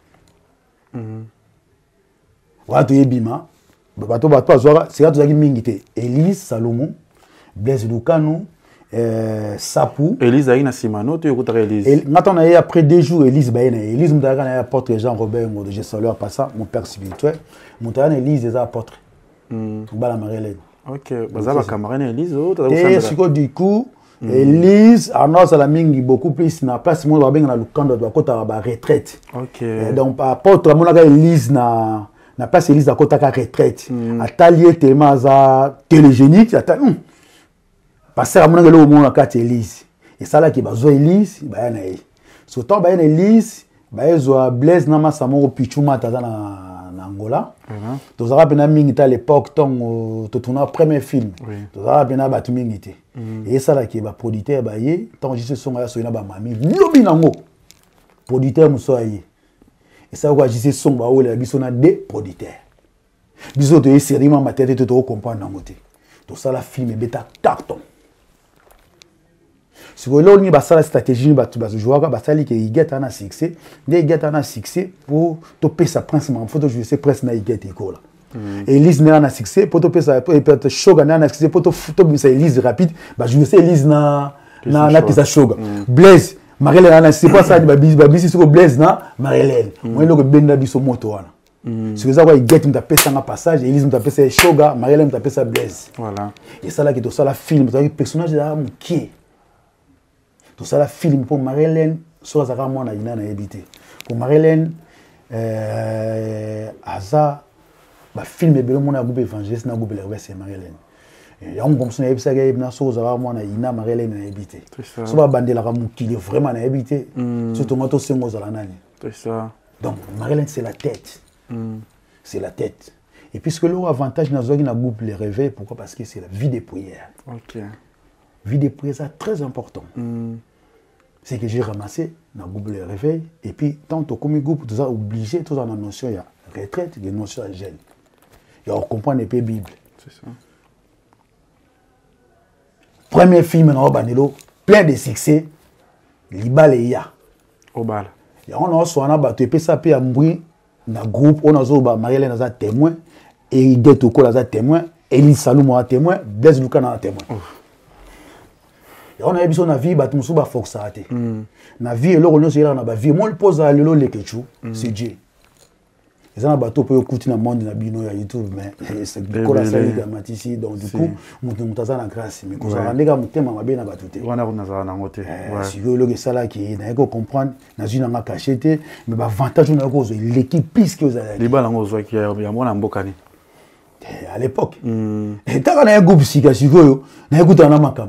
Wa to yebima bato azwa c'est to zaki mingité Elise Salomon Blaise Lukanu Sapou Elise aina simano tu écoutes Elise maintenant après 2 jours Elise baina Elise mutaka na apôtre Jean Robert Ngodo je salue à passant mon père spirituel mutaka Elise des apôtres bala Marie-Hélène OK bazaba camarade Elise et siko du coup Elise, Arnaud Salamingi, beaucoup plus, n'a pas si on va bien dans le camp de la retraite. Donc, par rapport à Elise, n'a pas Elise à côté de la retraite. Atelier tellement télégénique, parce que la monnaie au monde à Elise. Et ça là qui va jouer Elise, il va y aller. Surtout, il y a Elise, il y a Blaise Nama Samoro Pichuma en Angola. Tu as vu à l'époque, tu as vu le premier film. Tu as vu le et ça là qui est producteur, tu as vu ce son là, tu as vu le producteur. Et ça, tu as vu ce son là, tu as des producteurs. Tu as vu sérieusement ma tête, tu as comprendre. Tout ça, le film est bêta carton. Si vous voulez, il y a une stratégie, il y a un succès. Il y a un succès pour topper sa principale. Il faut que je fasse presque na igete école. Et Elise n'a un succès pour topper sa peut-être Shoga n'a un succès pour topper sa Elise rapide. Je vais essayer Elise na pesa Shoga. Blaise, Marilène, c'est pas ça. Bisi sur Blaise na Marilène. Moi le benda biso moto wana. Si vous avez igete m'a pesa un passage, Elise m'a pesa Shoga, Marilène m'a pesa Blaise. Voilà. Et ça là qui est tout ça la film, vous avez personnage là qui tout ça, la film pour Marilène, soit ça moi na ina na habité. Pour Marilène, Aza, bah film est bien mon groupe évangéliste na groupe le c'est Marilène. Et on comme ça ça gars na soit ça moi na ina Marilène na habité. So ba bande la ramu qui est vraiment na habité. Surtout moi to sengo za la nani. C'est ça. Donc Marilène c'est la tête. C'est la tête. Et puisque le avantage na zogi na groupe les réveils, pourquoi? Parce que c'est la vie des prières. OK. Vie de prière, c'est très important. C'est que j'ai ramassé dans le groupe de réveil. Et puis, tant que comme groupe, tu as obligé, tu as une notion de retraite, une notion de gel. Et on comprend les Bible. C'est ça. Premier film, plein de succès. Libal et Ya. Obal. Et on a aussi un bateau, et puis ça peut embrouiller dans le groupe. On a aussi Marie-Hélène a témoin. Et Iguet Toko a témoin. Elise Salomon a témoin. Blaise Lucan a témoin. On a besoin de vie, on a force à vie, moi, le pose à l'élo, c'est Dieu. Ils ont un bateau pour écouter dans le monde, dans YouTube, mais c'est quoi la salle de Matissi, donc du coup, on a la grâce. Mais quand on a un thème, on a bien abattu. On a un côté. Si vous voulez ça là qui est, vous comprendre, dans une cachette, mais l'avantage, on a l'équipe plus que vous avez. Les balles, on a qui a un bocani. À l'époque. Et tant qu'on a un groupe, si vous avez écouté un makam.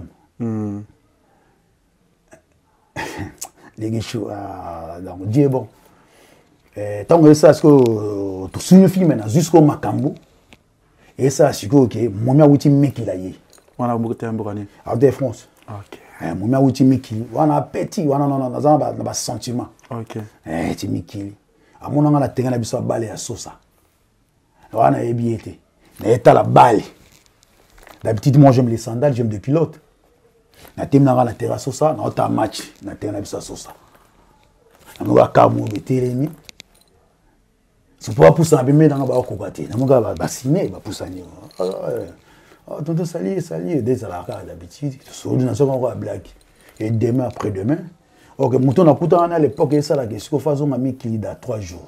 Les gars, donc Dieu bon. Tant que ça, que tout ce film jusqu'au Makambo, et ça, c'est que mon mère outil meki là y. On a beaucoup de temps pour aller. À de France. Ok. Mon mère outil meki. On a petit, on a sentiment. Ok. Tu meki. À mon on a terrain la biso balé à sosa. On a ébiété. Mais t'as la balle. D'habitude moi j'aime les sandales, j'aime des pilotes. Na team na la terrasse ça, na ta match, na terrain bisa sosa. Na mo ka mo betelemi. C'est pas pour ça bien dans ba ko baté. Na mo ga ba signer ba pour ça ni. Tonton sali des alaka d'habitude, so na so ko blague. Et demain après demain, OK, mouton na kuta à l'époque ça la question façon mami qui da 3 jours.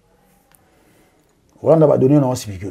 On a donné un speaker.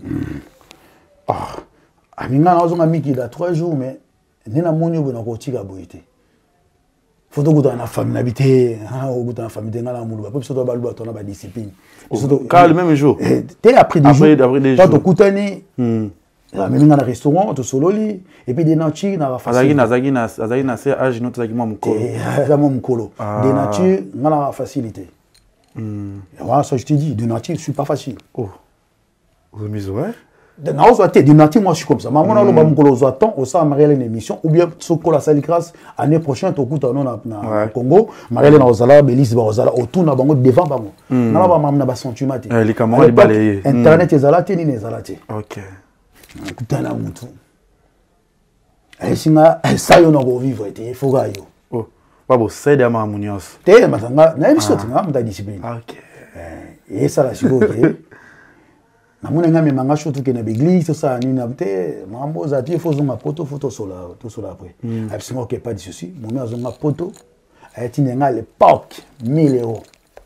Aminga na zo mami qui da 3 jours mais nena monyo bona ko tika boité. Faut que tu aies une famille habitée, tu une famille ngala mulu ba so to ba luba to na ba discipline. Car le même jour. T'es après des jours. Quand tu kutani mais dans le restaurant tu sololi et puis des natures na facilité. Azagi na c'est âge notre zagi mukolo. La mukolo. Des natures ngala facilité. Voilà ça je te dis, de nature je suis pas facile. Oh. Vous mise ouais. De nature, moi je suis comme ça. Maman, on a un temps, on s'est marié une émission, ou bien sur la Salicras, année prochaine, tu écoutes au Congo, marié dans Ozala, Belize, Ozala, autour de Bango, devant Bango. On a pas même sentiment. Les camarades balayés. Internet est zalaté, ni n'est zalaté. Ok. Écoute, on a un tout. Et si ça, on a vivre, il faut gagner. Oh, pas beau, c'est de ma mounios. T'es, mais on a une chose, on a une discipline. Ok. Et ça, là, c'est ok. Na mona ngame manga shotu ke na l'église ça ni na te mambo za ti faut zonga poto photo sola tout sola après absolument que pas de souci mon mère zonga poto a ti nga l'époque 1000 €.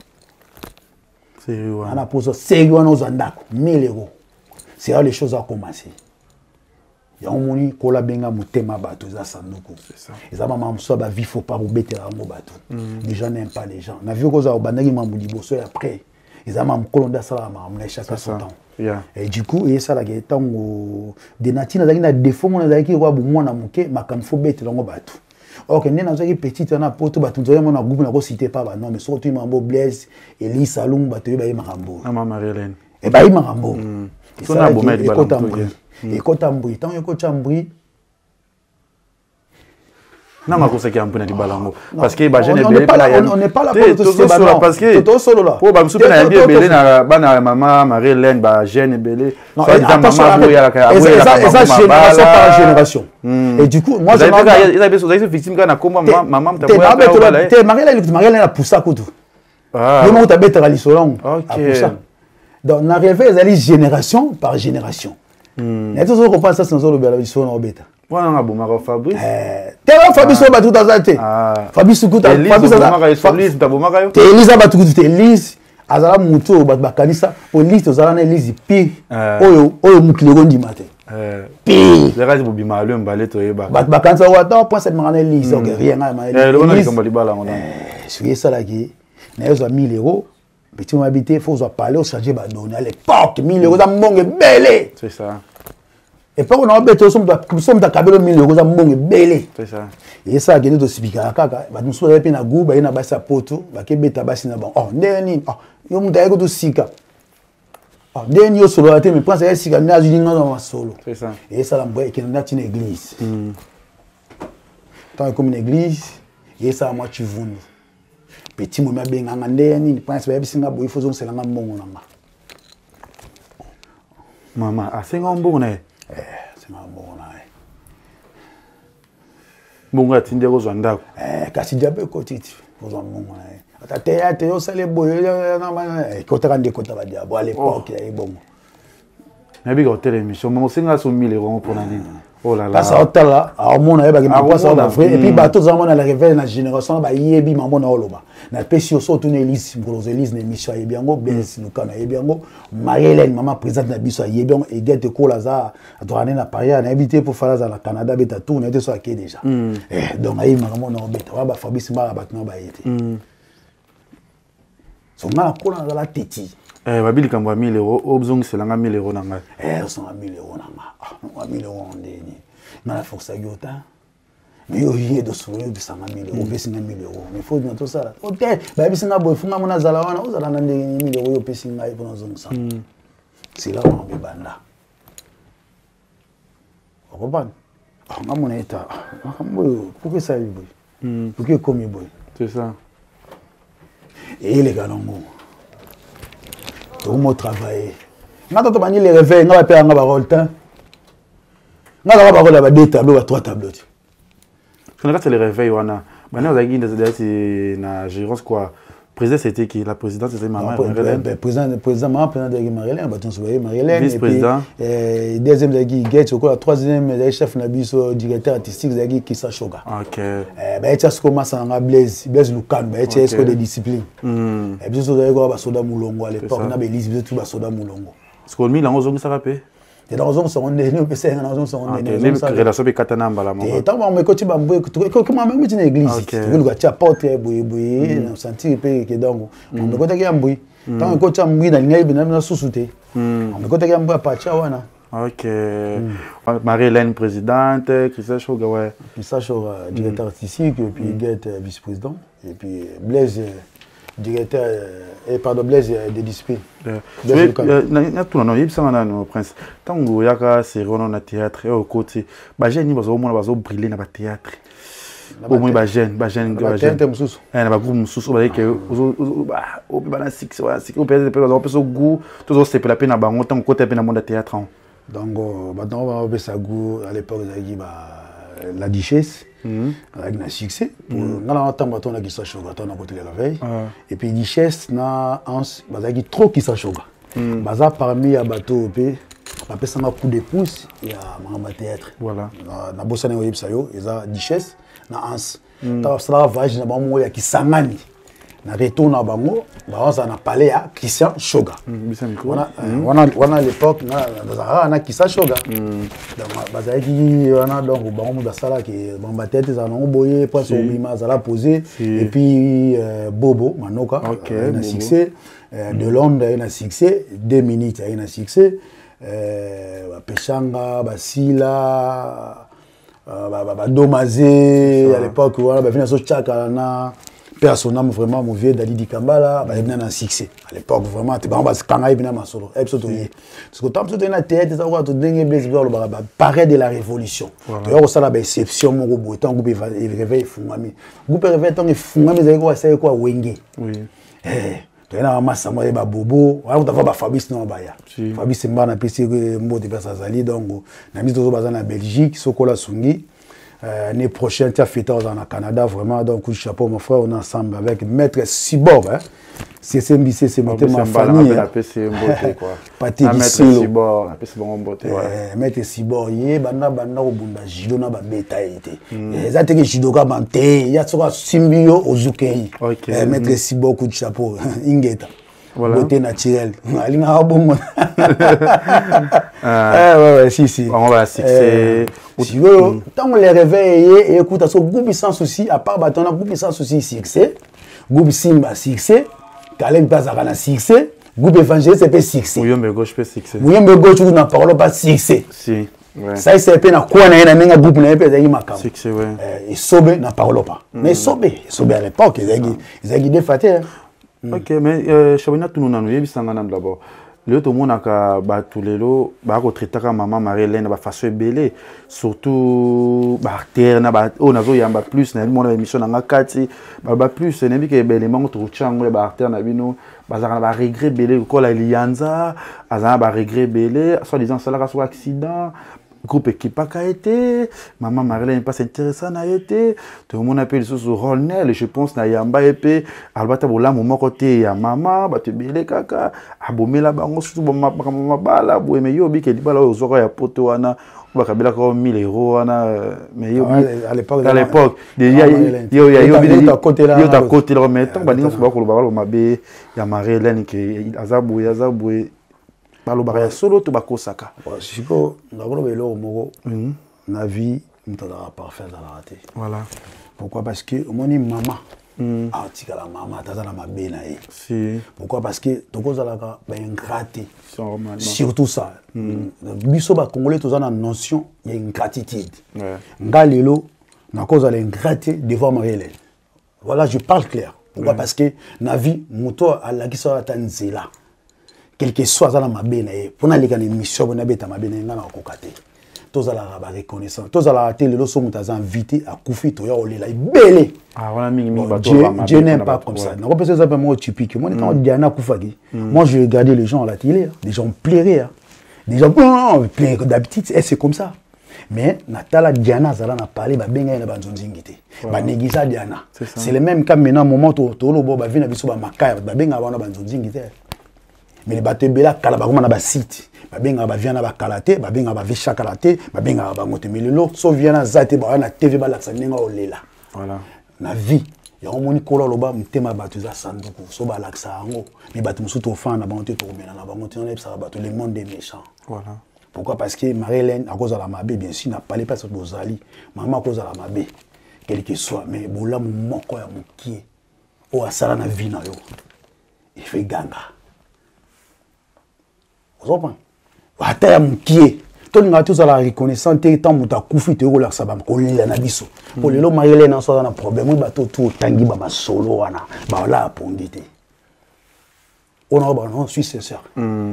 C'est on a posé sérieux nos andako 1000 €. C'est là les choses ont commencé. ya omoni kola benga mutema bato za sanduku eza mama mso ba vifo pas obetela ngo bato les gens n'aiment pas les gens na vie koza obandaki mamu liboso et après eza mama kolonda sala mama chacun son temps et du coup et ça la tango de natina zaki na défaut mona zaki kwa bu mwana muke makambo fo betela ngo bato ok nde nazaki petite na poto bato nzoya mona groupe na ko citer pas ba non mais surtout mambo Blaise Eli Salum bato ba makambo mama Marilène et ba makambo so na bo mettre balon et quand ambri tant que chambri non ma cause qui a un peu de balango parce que bah on n'est pas là pour tout ça parce que tout solo là pour bah monsieur na bien belé na bana maman Marie-Hélène bah jeune belé ça génération par génération et du coup moi ils avaient des victimes quand na komba maman te Marie-Hélène a poussé kutu le monde ta bête à l'isolon a poussé donc na rêvé les génération par génération et tout ça qu'on pense ça sans le bela l'isolon bêta voilà on a bon Maro Fabrice Fabrice ba tout azate Fabrice kuta Fabrice Elise tabomaka yo te Elise ba tout te Elise azala muto ba kanisa police ozala na Elise pi oyo mukilego ndima te pi le reste bobima le mbale to yeba ba kanisa wa ta point cette marane Elise ok rien na le on a comme libala on a suye ça là qui na yo 1000 euros petit on habiter faut soit parler au charger ba donner à l'époque 1000 euros za mbonge belé c'est ça. Et puis on a besoin de cabelo 1000 euros à mon belé. C'est ça. Et ça gagné de sibika kaka ba nous soya pe na gu ba ina ba sa poto ba ke beta ba sina ba oh ndeni oh yo munda eko to sika oh ndeni yo solo ate me pense ya sika na azuli ngana solo. C'est ça. Et ça la mboye ke na une église. Tant comme une église et ça moi tu vuni. Petit mo ma benga ndeni pense ba bisinga boy faut zo selanga mbongo nanga. Mama asenga mbongo na c'est ma bonne. Bongo atinde ko zwandako. Kasi diabe kotiti. Ko zwango. Ata théâtre yo sale boyo na kota kande kota ba diabo à l'époque ya bongo. Na bi ko tele émission mo singa so 1000 euros pour nani. Oh là là. Parce que là, à mon avis, il y a pas vrai. Et puis bah tous amon la réveil la génération ba yebi mambo na oloba. Na pesi so tourner Elise gros Elise na émission yebiango Blaise Lukana yebiango Marie-Hélène maman présidente na biso yebiango et gete ko laza dorané na Paris na habité pour faire ça na Canada beta tout na était so aké déjà. Donc ayi mambo na beta ba Fabrice ba ba na ba yete. So na ko na la teti. Babili kamba 1000 euros, obzong c'est langa 1000 euros nanga. On a 1000 euros nanga. Ah, 1000 euros on dit. Na la force agota. Mais yo yé de sourire de 100 000 euros, pesi 1000 euros. Mais faut dans tout ça. OK, ba bisinga boy funga mona zala wana, ozala na 1000 euros yo pesi ngai pour nzong ça. C'est là on be banda. Oban. Ah, ngamona eta. Ngambo, pourquoi ça y boy? Pourquoi comme boy? C'est ça. Et les gars non. Comment travailler? Quand on manie les réveils, on va payer un barol temps. On va avoir deux tableaux, trois tableaux. Quand on les réveils, on a. Maintenant, on a dit na gérance quoi. Président c'était qui? La présidente c'était maman Marie-Hélène. Président maman président Marie-Hélène, bah tu sais Marie-Hélène. Vice-président. Deuxième c'est Gates, la troisième chef na biso directeur artistique c'est qui Sachoga. OK. Bah tu as commencé à Blaise Lukana, bah tu as des disciplines. Et puis ça c'est quoi soda mulongo à l'époque, na Elise tout ba soda mulongo. Ce qu'on mis là on ça rappé. Et dans on sont né nous PC dans on sont né. Relation avec katana mbala mo. Et tant on ko timba mboye comment même une église. Tu veux le tia porte boye on sentir pe que donc on ko ta ki mboye. Tant ko tia mboye na linga bina na susute. On ko ta ki mboye pa tia wana. OK. Marie-Hélène présidente, Christian Choga ouais. Christian Choga directeur artistique et puis Guette vice-président et puis Blaise directeur et pardon Blaise des disciplines. Na tout non yebisa na no prince. Tango yaka série na théâtre au côté. Ba jeune bazo mona bazo briller na ba théâtre. Au moins ba jeune théâtre mususu. Na ba groupe mususu ba ke o ba na 6 o peut-être bazo peso goût toujours c'est la peine na bango tango côté peine na monde théâtre. Donc maintenant on va peso goût à l'époque la duchesse. Avec un succès. On a entendu qu'on a qui s'achoga, on a côté la veille. Et puis Duchesse na ans, bazaki trop qui s'achoga. Baza parmi à bateau pe, on appelle ça un coup de pouce et à mama théâtre. Voilà. Na bossa na yeb sayo, eza Duchesse na ans. Ta sala vage na bamu ya ki sangani. na retour na bango baza na palais ya Christian Shoga wana l'époque na Christian Shoga donc bazaki wana donc bango basala ke bamba tête za non boye pas son bima za la poser et puis Bobo Manoka na succès de Londres na succès 2 minutes na succès Peshanga Basila Domazé à l'époque voilà vient so chaka na personnel vraiment mon vieux Dali Dikambala bah il a un succès à l'époque vraiment tu bah quand il vient ma solo episode parce que tant que tu es théâtre ça va te dingue baseball bah paré de la révolution d'ailleurs ça la exception mon groupe tant groupe réveil fungami groupe réveil tant fungami ça quoi c'est quoi wenge oui tu es là massa moi ba bobo on va ba Fabrice non ba ya Fabrice mba na pesi mbo de Bazali donc na mise to bazana Belgique sokola sungi l'année prochaine, tu as fait au Canada, vraiment, donc, coup de chapeau, mon frère, on est ensemble avec Maître Cyborg. Hein. C'est MBC, c'est ma famille. Pati Cyborg, Maître Cyborg, il y a un judo na beta été. Les attaques judoka bante, il y a ce symbio au Zukei. Maître Cyborg, coup de chapeau, Ingeta. Beauté naturelle. Ouais, si. On va succès. Si tant on les réveille et écoute, ce groupe sans souci, à part bâton, groupe sans souci, succès. Groupe Simba, succès. Kalem Pazarana, succès. Groupe évangéliste, c'est succès. Mouyombe gauche, c'est succès. Mouyombe gauche, tu n'as pas pas succès. Si. Ça, c'est peine à quoi on a un groupe, on a un succès, ouais. Et Sobe n'a pas pas. Mais Sobe à l'époque, ils ont guidé Fatih. Ok, mais Chabina, tout le monde a eu d'abord. Le tout le monde a batulelo, traité maman Marie-Hélène, façon belé, surtout terre on a vu yamba plus, na mon émission na kati, plus, n'aime que élément tout chango terre na bino, bazana regret belé ko la lianza, azana regret belé, soit disant cela soit accident. Groupe équipe a été, maman Marie-Hélène pas intéressant a été, tout le monde appelle ce Ronel, je pense na yamba épée, albata bola moment côté ya maman, ba te belé kaka, abomé la bango surtout bon ma bala, bo me yobi ke di bala ozoko ya poto wana, ba kabela ko 1000 € wana, mais yobi à l'époque, yo ta côté là mais tant ba ninga ba ko ba mabe ya Marie-Hélène ke azaboué Balo baraya solo to bakosaka. Siko ngabolo belo moko na vie mtala parfait dans la raté. Voilà. Pourquoi parce que moni maman tika la maman taza na mabe na ye. Si. Pourquoi parce que tokozalaka ba ingraté. Surtout ça. Biso ba congolais toza na notion ya ingratitude. Ngalelo na cause de l'ingraté devant Marie-Hélène. Voilà, je parle clair. Pourquoi parce que na vie moto ala kiso tanzela. Quel que soit dans ma benne, pour aller dans l'émission, on a bête à ma benne, on a cocaté. Tous à la reconnaissance, tous à la télé, le son t'as invité à Koufi, tu as là, belé. Ah voilà, je n'aime pas comme ça. Non, parce que ça peut moi typique. Moi, étant Diana Koufagi, moi je regardais les gens à la télé, les gens plairaient, des gens plairaient d'habitude, c'est comme ça. Mais Natala Diana Zala n'a parlé, bah benga na banzonzingité, bah négisa Diana. C'est le même cas maintenant moment où le boba vient à biso ba makaya, bah benga wana banzonzingité. Mais les bateaux bela kala ba na ba site ba benga ba viana ba kalate ba benga ba visha kalate ba benga ba ngote melelo so viana zate ba na TV ba la tsanenga olela voilà na vie ya omoni kola loba mtema bato za sanduku so ba laksa ngo mais bato musuto ofana ba ngote to mena na ba ngote na epsa bato le monde des méchants voilà pourquoi parce que Marie-Hélène à cause de la mabe bien sûr n'a pas les pas bozali maman à cause de la mabe quel que soit mais bola moko ya mokie o asala na vie na yo il fait ganga. Vous comprenez? Ata mkie. Tout le tous à la reconnaissance tant muta kufi te rola ça ba ko lila na biso. Pour le lo Marie-Hélène en soit dans problème ba to tangi ba solo wana. Ba la pondité. On a non suis sincère.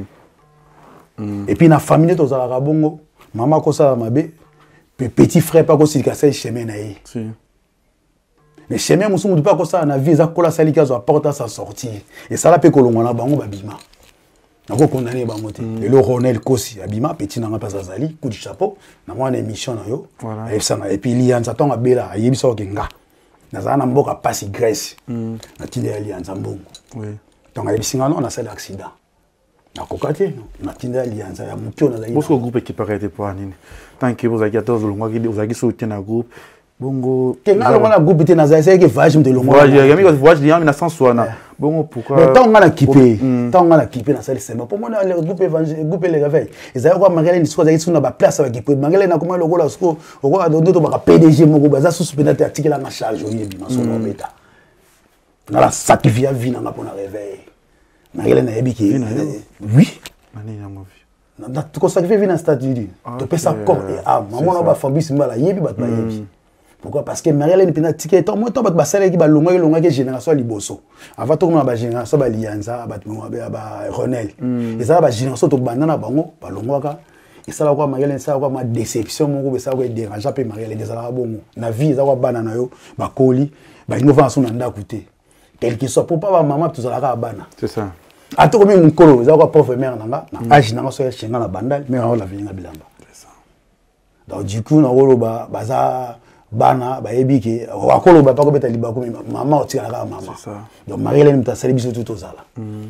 Et puis na famille to za la bongo, maman ko ça mabe, petit frère pas ko silika ça chemin na yi. Si. Mais chemin musu mutu pas ko ça na vie za ko la salika zo porte sa sortir. Et ça la pe ko longa na bango ba bima. Nako condamné bangote et le Ronel Kosi abima petit nanga pas azali coup de chapeau na moi émission na yo et puis lianza tonga bela yebisa okenga na zana mboka passe Grèce na tinde lianza mbongo oui tonga yebisinga non na sala accident na kokate na tinde lianza ya mutio na zali parce que groupe qui paraît pour anine tant que vous avez 14 longwa qui vous avez soutien na groupe bongo kenga longa na groupe te na za essayer que voyage me de longa voyage ya mi voyage ya 1960 bongo pourquoi mais tant on a kippé na salle sema pour moi le groupe les réveil ezaya kwa mangele ni soza yitu na ba place ba kippé mangele na kuma lokola sko okwa ndoto ba PDG moko baza suspendate article na charge oyebi masolo beta na la sacrifice vie na pour na réveil mangele na yebi ki oui mani na movi na to sacrifice vie na statut to pesa corps et âme maman ba Fabrice Mbala yebi ba yebi. Pourquoi? Parce que Marielle n'est pas ticket. Tant moi, tant que basale qui va longa que génération liboso. Avant tout le monde génération ba lianza, ba Ronel. Et ça ba génération to banana bango, ba longa. Et ça là quoi Marielle ça quoi ma déception mon groupe ça quoi dérangeant pe Marielle des ala bongo. Na vie ça quoi banana yo, ba koli, ba innovation na nda côté. Quel que soit pour pas ba maman tout ça là bana. C'est ça. Ato comme un kolo, ça quoi prof mère nanga, na âge nanga so chenga na bandal, mais on la vie na bilamba. C'est ça. Donc du coup na wolo ba baza bana ba yebiki wakolo ba pako beta libako mama otika la mama donc Marielle mta sali biso tout ozala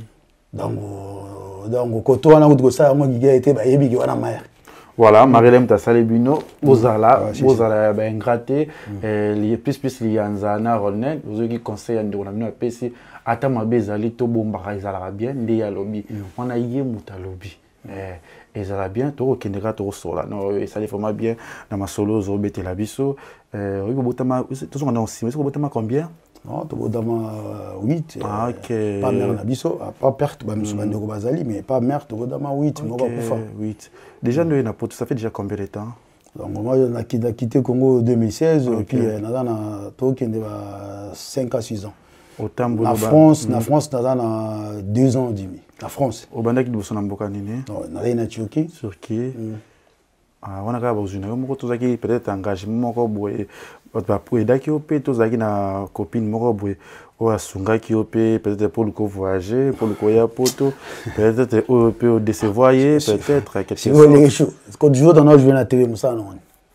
donc koto wana kutu ça ngo giga été ba yebiki wana mère voilà Marielle mta sali bino ozala ba ingraté li plus lianzana Ronel ozoki conseil ndo na bino pesi ata mabezali to bomba ezala bien ndi ya lobby wana yé muta lobby et ça va bien to kendeka to sola non et ça vraiment bien dans ma solo zo bete la biso oui botama tout on a aussi mais botama combien non to botama 8 OK pas mère na biso pas perte ba musu bandeko bazali mais pas mère to botama 8 moko kufa 8 déjà nous na poto ça fait déjà combien de temps donc moi on a quitté Congo 2016 et puis na to kende ba 5 à 6 ans na France na 2 ans et demi. La France. Au bandaki de Sonamboka nini? Non, na la Turquie. Turquie. Ah, on a ka bazuna moko tozaki peut-être engagement moko boye. Ba pour edaki opé tozaki na copine moko boye. O asunga ki opé peut-être pour le voyager, pour le koya poto, peut-être au peut décevoir peut-être quelque chose. Quand tu joues dans notre jeu na télé musa non.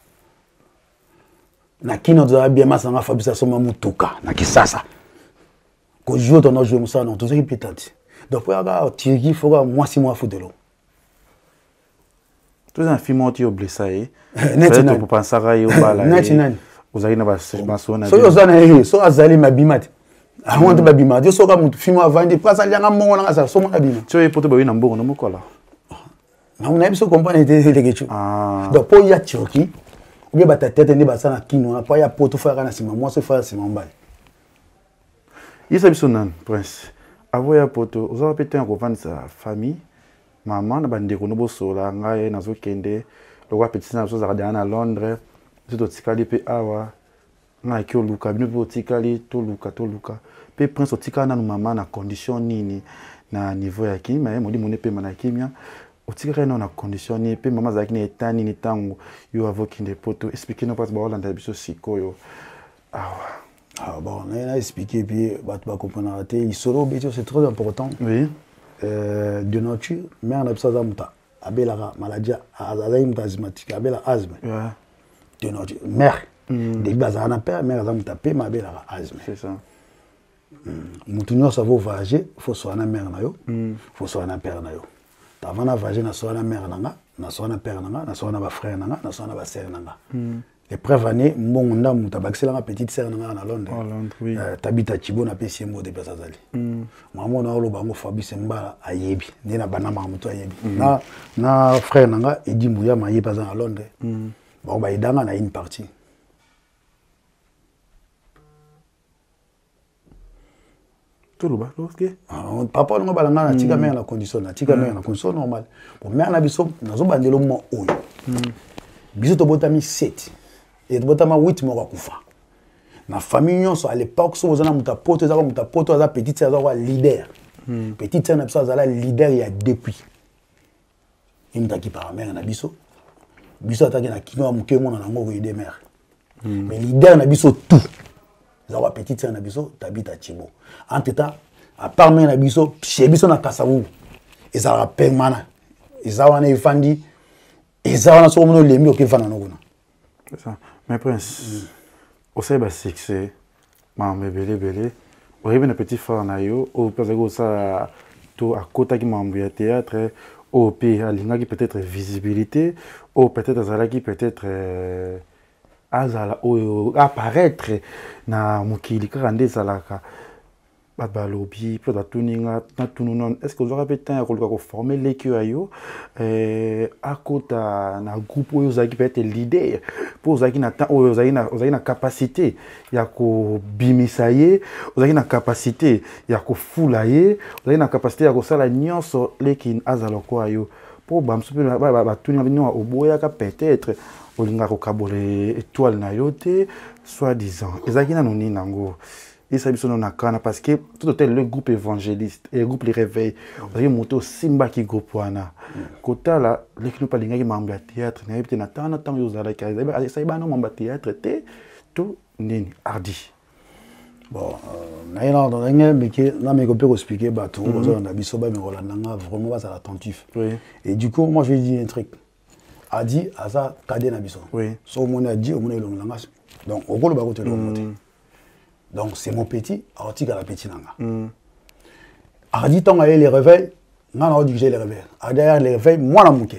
Na kino za bien masanga Fabrice Soma mutuka na kisasa. Quand tu joues dans notre jeu musa non, tozaki pétati. Donc, pour avoir Turquie, il faut moi 6 mois de l'eau. Tous un film qui est blessé. Peut-être pour penser à y aller. Vous avez une basson. So azali mabimat. I want to babimat. Je so comme film avant de passer à mon ça so mon abima. Tu es pour te boire nambo no mokola. Na on aime so comprendre des questions. Donc pour y a Turquie, ou bien ta tête ne basa na kino, pas ya poto faire na sima, moi se faire sima mbali. Isa bisonan prince. Avoya poto, vous avez peut-être un sa famille, maman, na bande ko no bosola ngai na zo kende, le roi petit na so za à Londres, tout tikali pe awa, ngai ki oluka bino pe tikali to luka. Pe prince otika na maman na condition nini na niveau ya kimi, mais modi mone pe manakimia, otika na condition ni pe maman za kini etani ni tango yo avokinde poto, expliquer no pas ba Hollande biso sikoyo. Awa. Ah bon, on a expliqué, puis tu vas comprendre. C'est très important. Oui. De nature, mais on a besoin de la maladie asthmatique, la asthme. De nature. Mère. Des bases à père, mère à tapé, ma belle asthme. C'est ça. Moutounio, ça va voyager, il faut soigner mère, il faut soigner père. Avant de voyager, il faut soigner mère, il faut soigner père, il faut soigner frère, il faut soigner sœur. Les preuves années, mon nom, tu as baxé la petite sœur à Londres. Oui. Tu habites à Chibo, na PC mo de Bazali. Maman na olo bango Fabrice Mbala a yebi, ni na banama muto a yebi. Na frère nanga Edi Mouya ma yebi à Londres. Bon ba idanga na une partie. Tout le bas, OK. Papa ngo balanga na tika mère na condition normale. Bon mère na biso na zo bandelo mo oyo. Biso to botami 7. Et to botama 8 mo kufa. Na famille nyonso à l'époque so bozana muta poto za petite sœur za leader. Petite sœur na biso za leader ya depuis. Imta ki par mère na biso. Biso ataki na kino amuke mona na ngo de mère. Mais leader na biso tout. Za wa petite sœur na biso tabita Chibo. Entre-temps, à part mère na biso, chez biso na Kasawu. Eza la permanent. Eza wana ifandi. Eza wana so mono lembi okifana nokuna. C'est ça. Mais prince, au sait ba succès, mambe belé. Au rêve na petit frère na yo, au peut ça to à côté qui mambe ya théâtre, au pays alinga qui peut-être visibilité, ou peut-être azala qui peut-être azala oyo apparaître na mokili kaka nde ezalaka bato balobi mpe batuninga na tunu non est ce que ozwaka mpe temps ya koluka koforme leki oyo akota na groupe oyo ozalaki peut-être leader mpo ozalaki na temps oyo ozalaki na capacité ya kobimisa ye ozalaki na capacité ya kofula ye ozalaki na capacité ya kosala nyonso leki azala kwa yo mpo bamosu mpe batuninga bino oboyaka peut-être olinga kokabola étoile na yo te soi-disant ezalaki nano nini nango ça biso na kana parce que tout hôtel le groupe évangéliste et le groupe les réveils parce que moto simba qui groupe wana kota la les qui nous pas linga qui membre théâtre na peut na tana tant yo zala ka ça iba no membre théâtre te tout nini hardi bon na ina dans ngé mais que na me ko peut expliquer ba tout on a biso ba me rolanda vraiment pas attentif et du coup moi je dis un truc hardi aza cadet na biso so mon a dit on est longa donc au gros ba ko te donc c'est mon petit, article à la petite nanga. A dit tant les réveils, non on dit que j'ai les réveils. A derrière les réveils, moi la mouké.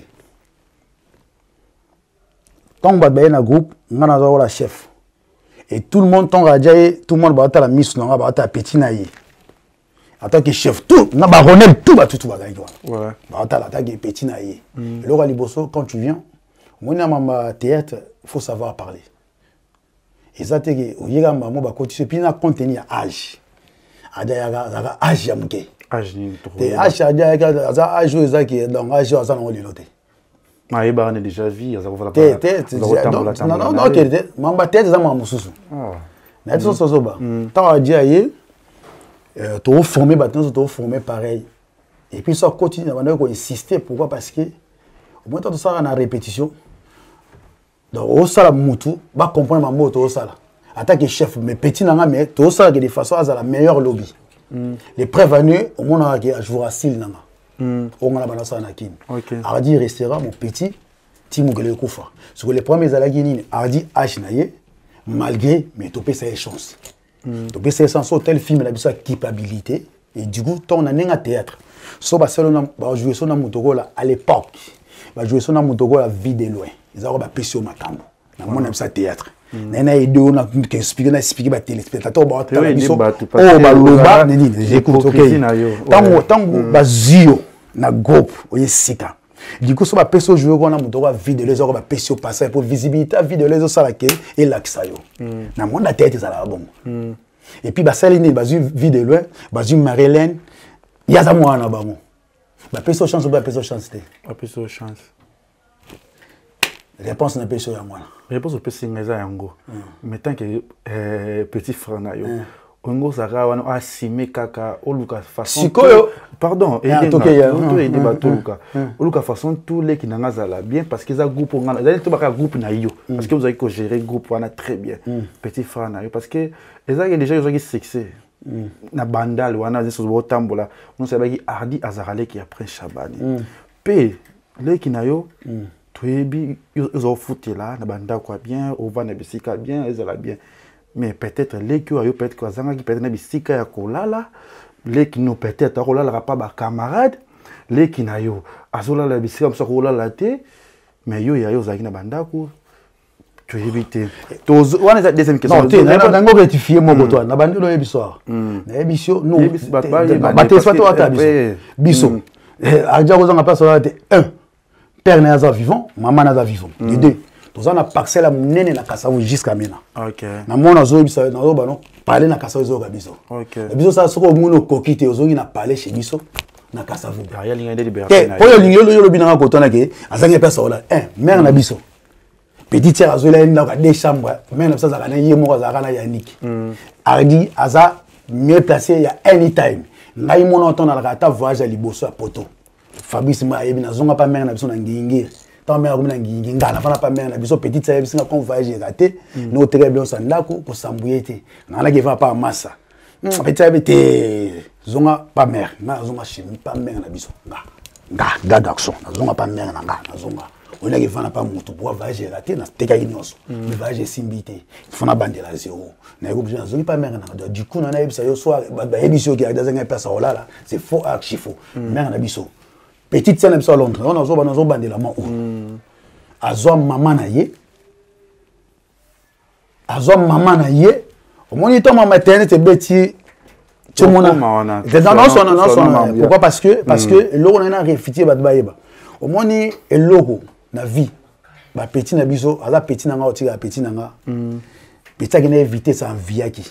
Tant que bah na groupe, on a la chef. Et tout le monde tant radjaye, tout le monde va la mise nanga, va la petite naïe. En tant que chef, tout, na ba ronel tout va tout va gagner. Ouais. Va la tag petit naïe. Et là Liboso, quand tu viens, moi na ma théâtre, faut savoir parler. Et ça te que au yega maman ba continuer puis na contenir âge ada ya âge ya muke âge ni to âge ada za âge za ki donc âge za na lilote ma eba ne déjà vie za ko fala pas non te mamba tete za mamu susu na to so ba ta adia ye to former ba to former pareil et puis ça continue on va insister pourquoi parce que au moins tout ça en répétition. Donc, au sala mutu, va comprendre ma moto au sala. Attaque chef, mais petit nanga, mais tout ça de façon à la meilleure lobby. Les prévenus, au moins, je vous rassile nanga. On a balancé un akin. Ardi restera mon petit, Timou Gele Koufa. Sur les premiers alagini, Ardi H malgré, mais topé sa chance. Topé sa chance, tel film, il a besoin de culpabilité. Et du coup, ton année à théâtre. So, Barcelone, va jouer son amour à l'époque. Va jouer son amour la vie de loin. Ils ont péché au matambo. Na mon aime ça théâtre. Na idée on a expliqué ba téléspectateur ba ta biso. Oh ba loba nini j'écoute OK. Tango ba zio na groupe oye sika. Du coup so ba peso jouer ko na moto ko vie de les ba péché au passage pour visibilité vie de les ça la ke et l'axa yo. Na mon la tête ça la bon. Et puis ba saline ba vie de loin, ba Marilyn, ya za moi na bango. Ba peso chance ba peso chance té. Ba peso chance. Réponse n'a pas sur moi. Réponse au PC ngeza yango. Mais tant que petit frère na yo. Ongo saka wana asime kaka oluka façon. Sikoyo. Pardon, et oluka. Oluka façon tous les qui n'anga zala bien parce que ça groupe ngana. D'ailleurs tout baka groupe na yo parce que vous avez que gérer groupe wana très bien. Petit frère na yo parce que ezaki déjà ezaki succès. Na bandal wana zeso botambola. On sabaki Hardi Azarale qui après Chabani. P les qui na yo Tuebi, ils ont foutu là, na banda quoi bien, au van bisika bien, ils ont bien. Mais peut-être les qui ont peut-être quoi zanga qui peut-être na bisika ya kolala, les qui nous peut-être kolala pas ba camarade, les qui na yo azola la bisika comme ça kolala té, mais yo ya yo zaki na banda ko. Tu éviter. Tozo, on a deuxième question. Non, tu n'as pas rectifié mon toi. Na banda lo ebiso. Na ebiso non. Baté soit toi ta biso. Biso. Adja ko zanga pas ça té 1. Père n'est vivant, maman n'est vivant. Les deux. Tous on a parcelle à mener na kasavu jusqu'à maintenant. OK. Na mon azo bisa na zo non parler na kasavu zo gabiso. OK. Biso ça soko muno kokite ozo na parler chez biso na kasavu. Ya linga de liberté. Po yo linga yo bina ko tona ke azanga pesa ola. Mère na biso. Petit sœur azo la na deux chambres, mère na ça za kana yemo za kana Yannick. Ardi aza mieux placé ya anytime. Ngai mona tona la ta voyage à Liboso à Poto. Fabrice ma ebina zonga pa mère na biso na ngingir ta mère comme na nginga na fana pa mère na biso petite sœur biso na kon voyage raté no très bien sandako ko sambuyete na la ke va pas massa petite sœur bete zonga pa mère na zonga chimi pa mère na biso nga d'action na zonga pa mère na nga na zonga on a ke fana pa mutu pour voyage raté na teka nyonso le voyage simbité fana bandela zéro na ko bien zonga pa mère na du coup na na ebisa yo soir ba ebisio ki ada zanga pesa olala c'est faux archi faux mère na biso. Petite sœur à Londres, on a zo bandé la main. Azo maman na ye. azwa maman na ye omoni to maman maternité beti tchomona pourquoi parce que eloko na réfugié bat bayeba omoni eloko na vie ba petit na biso aza petit na nga otika petit na nga petit qui na éviter ça en vie aki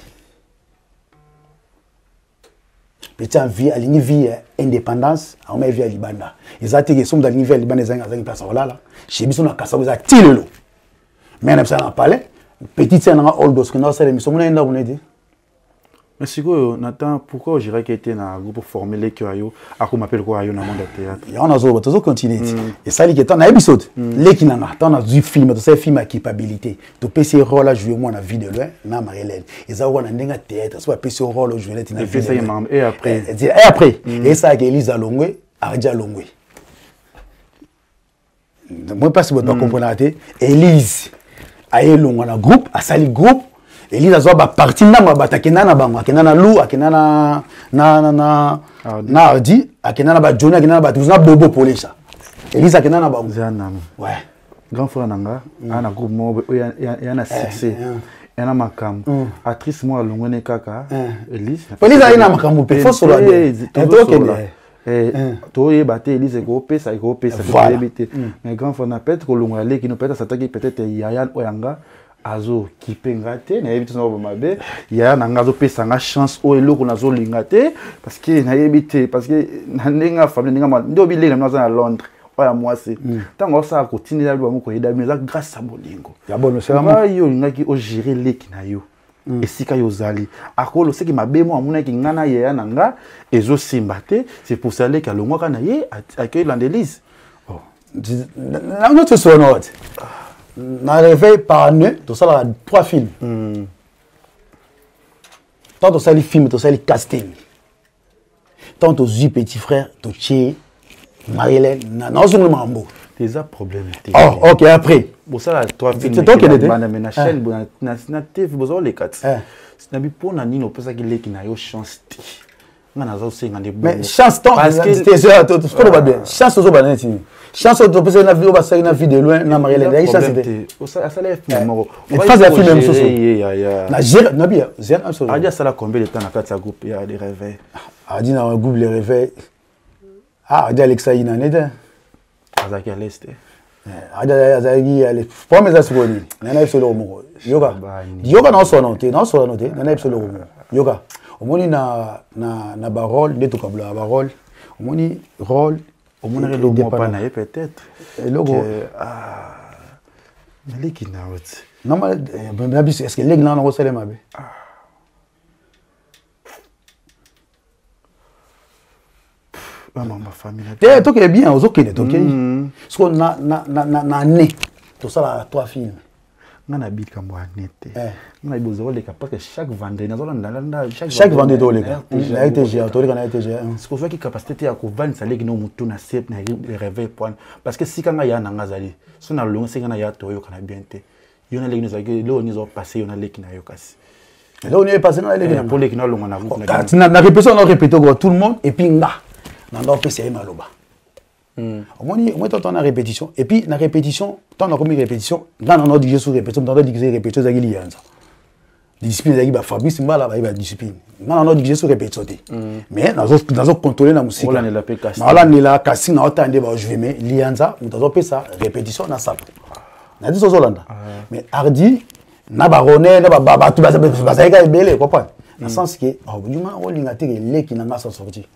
petit en vie alingi vie indépendance a ma vie à libanda ezati ke somme dans vie à libanda ezanga zanga place olala chez biso na kasa za tilelo mais na ça na parler petit c'est na old dos que na ça émission na nda bonedi. Mais si quoi, Nathan, pourquoi je dirais qu'il était dans un groupe formé les Kyoyo, à quoi m'appelle quoi, dans le monde du théâtre. Il y en a d'autres, toujours continuer. Et ça, il y a un épisode. Les qui n'en a, t'en as du film, tu sais film à capacité. Tu peux ces rôles à jouer moi dans la vie de loin, na Marie-Hélène. Et ça, on a un théâtre, soit peux ces rôles à jouer dans la vie de loin. Et après. Et après. Et ça, que Elisa Longwe, Ardia Longwe. Moi, pas si vous ne comprenez pas. Elise, aïe Longwe, un groupe, à sali groupe. Elisa zoa ba parti na mabata kenana bango kenana lu akenana na ardi akenana ba jona akenana ba tuzuna bobo polisa Elisa kenana bango zanam ouais grand frère nanga ana groupe mo ya na succès yana makam actrice mo alongone kaka Elisa ina makam pe fo solo to ye bate Elise ko pesa mais grand frère na peut-être ko longa le qui nous peut-être s'attaquer peut-être Yayan Oyanga azo kipengate na yebiti na mabe ya na ngazo pesa nga chance o eloko nazo lingate parce que na yebite parce que na ndinga famille ndinga ndo bilenga nazo na Londres oya mwasi tango sa ko tinela lwa moko yeda mais grâce à bolingo ya bono c'est vraiment yo ngaki o gérer leki na yo esika yo zali akolo seki mabe mo amuna ki ngana ya na nga ezo simbate c'est pour ça que alongwa kana ye accueille l'Andelise oh na notre sonote na réveil par année, tout ça là 3 films. Tant tout ça les films, tout ça les casting. Tant aux yeux petit frère, tout chez Marie-Hélène, non c'est le mambo. Des problèmes. Oh, OK, après. Bon ça là 3 films. C'est toi qui était. Na chaîne na TV besoin les 4. C'est na bi pour na nino pesa ki leki na yo chance. Ngana za usenga de bon. Mais chance tant parce que c'était ça tout va bien. Chance aux banati. Chance de passer na vie au na vie de loin na Marie-Hélène chance c'était ça ça lève mon mais phase la film même chose na gère na bien gère absolument Adia ça la combien de temps na quatre groupe il y a des réveils Adi na un groupe les réveils Adia Alexa ina neta Azaki à l'est Adia Azaki ale pour mes assuroni na absolument yoga na so noté na absolument yoga omoni na barol ndeto kabla barol omoni rôle au moins le logo pas naïe peut-être le logo mais qui n'a non mais est-ce que les gens ont reçu les mabe ma famille t'es toi qui est bien aux autres toi qui ce qu'on na né tout ça là 3 films ngana bit kambo anete ngana bozo le parce que chaque vendredi chaque vendredi to le na ETG to le na ETG ce qu'on fait qui capacité ya ko vendre ça leki no mutu na sep na réveil point parce que si kanga ya na ngazali so na longo sengana ya to yo kana bien te yo na leki no zaki lo ni zo passer yo na leki na yo kasi là on est passé na leki pour leki na longo na groupe na répétition on répète tout le monde et puis nga na ndo pesa maloba moi tant on a répétition et puis la répétition tant on a commis répétition dans on a dit sur répétition dans on dit répétition za gili yanza discipline za ba Fabrice Mbala ba discipline on a dit sur répétition mais dans contrôler la musique on la pe kasi on la kasi na otande ba je vais mais lianza on doit pesa répétition na ça na dit Zolanda mais hardi na baroné na ba tout ba ça ka belé comprendre dans sens que yuma on linga te les qui na sa sorti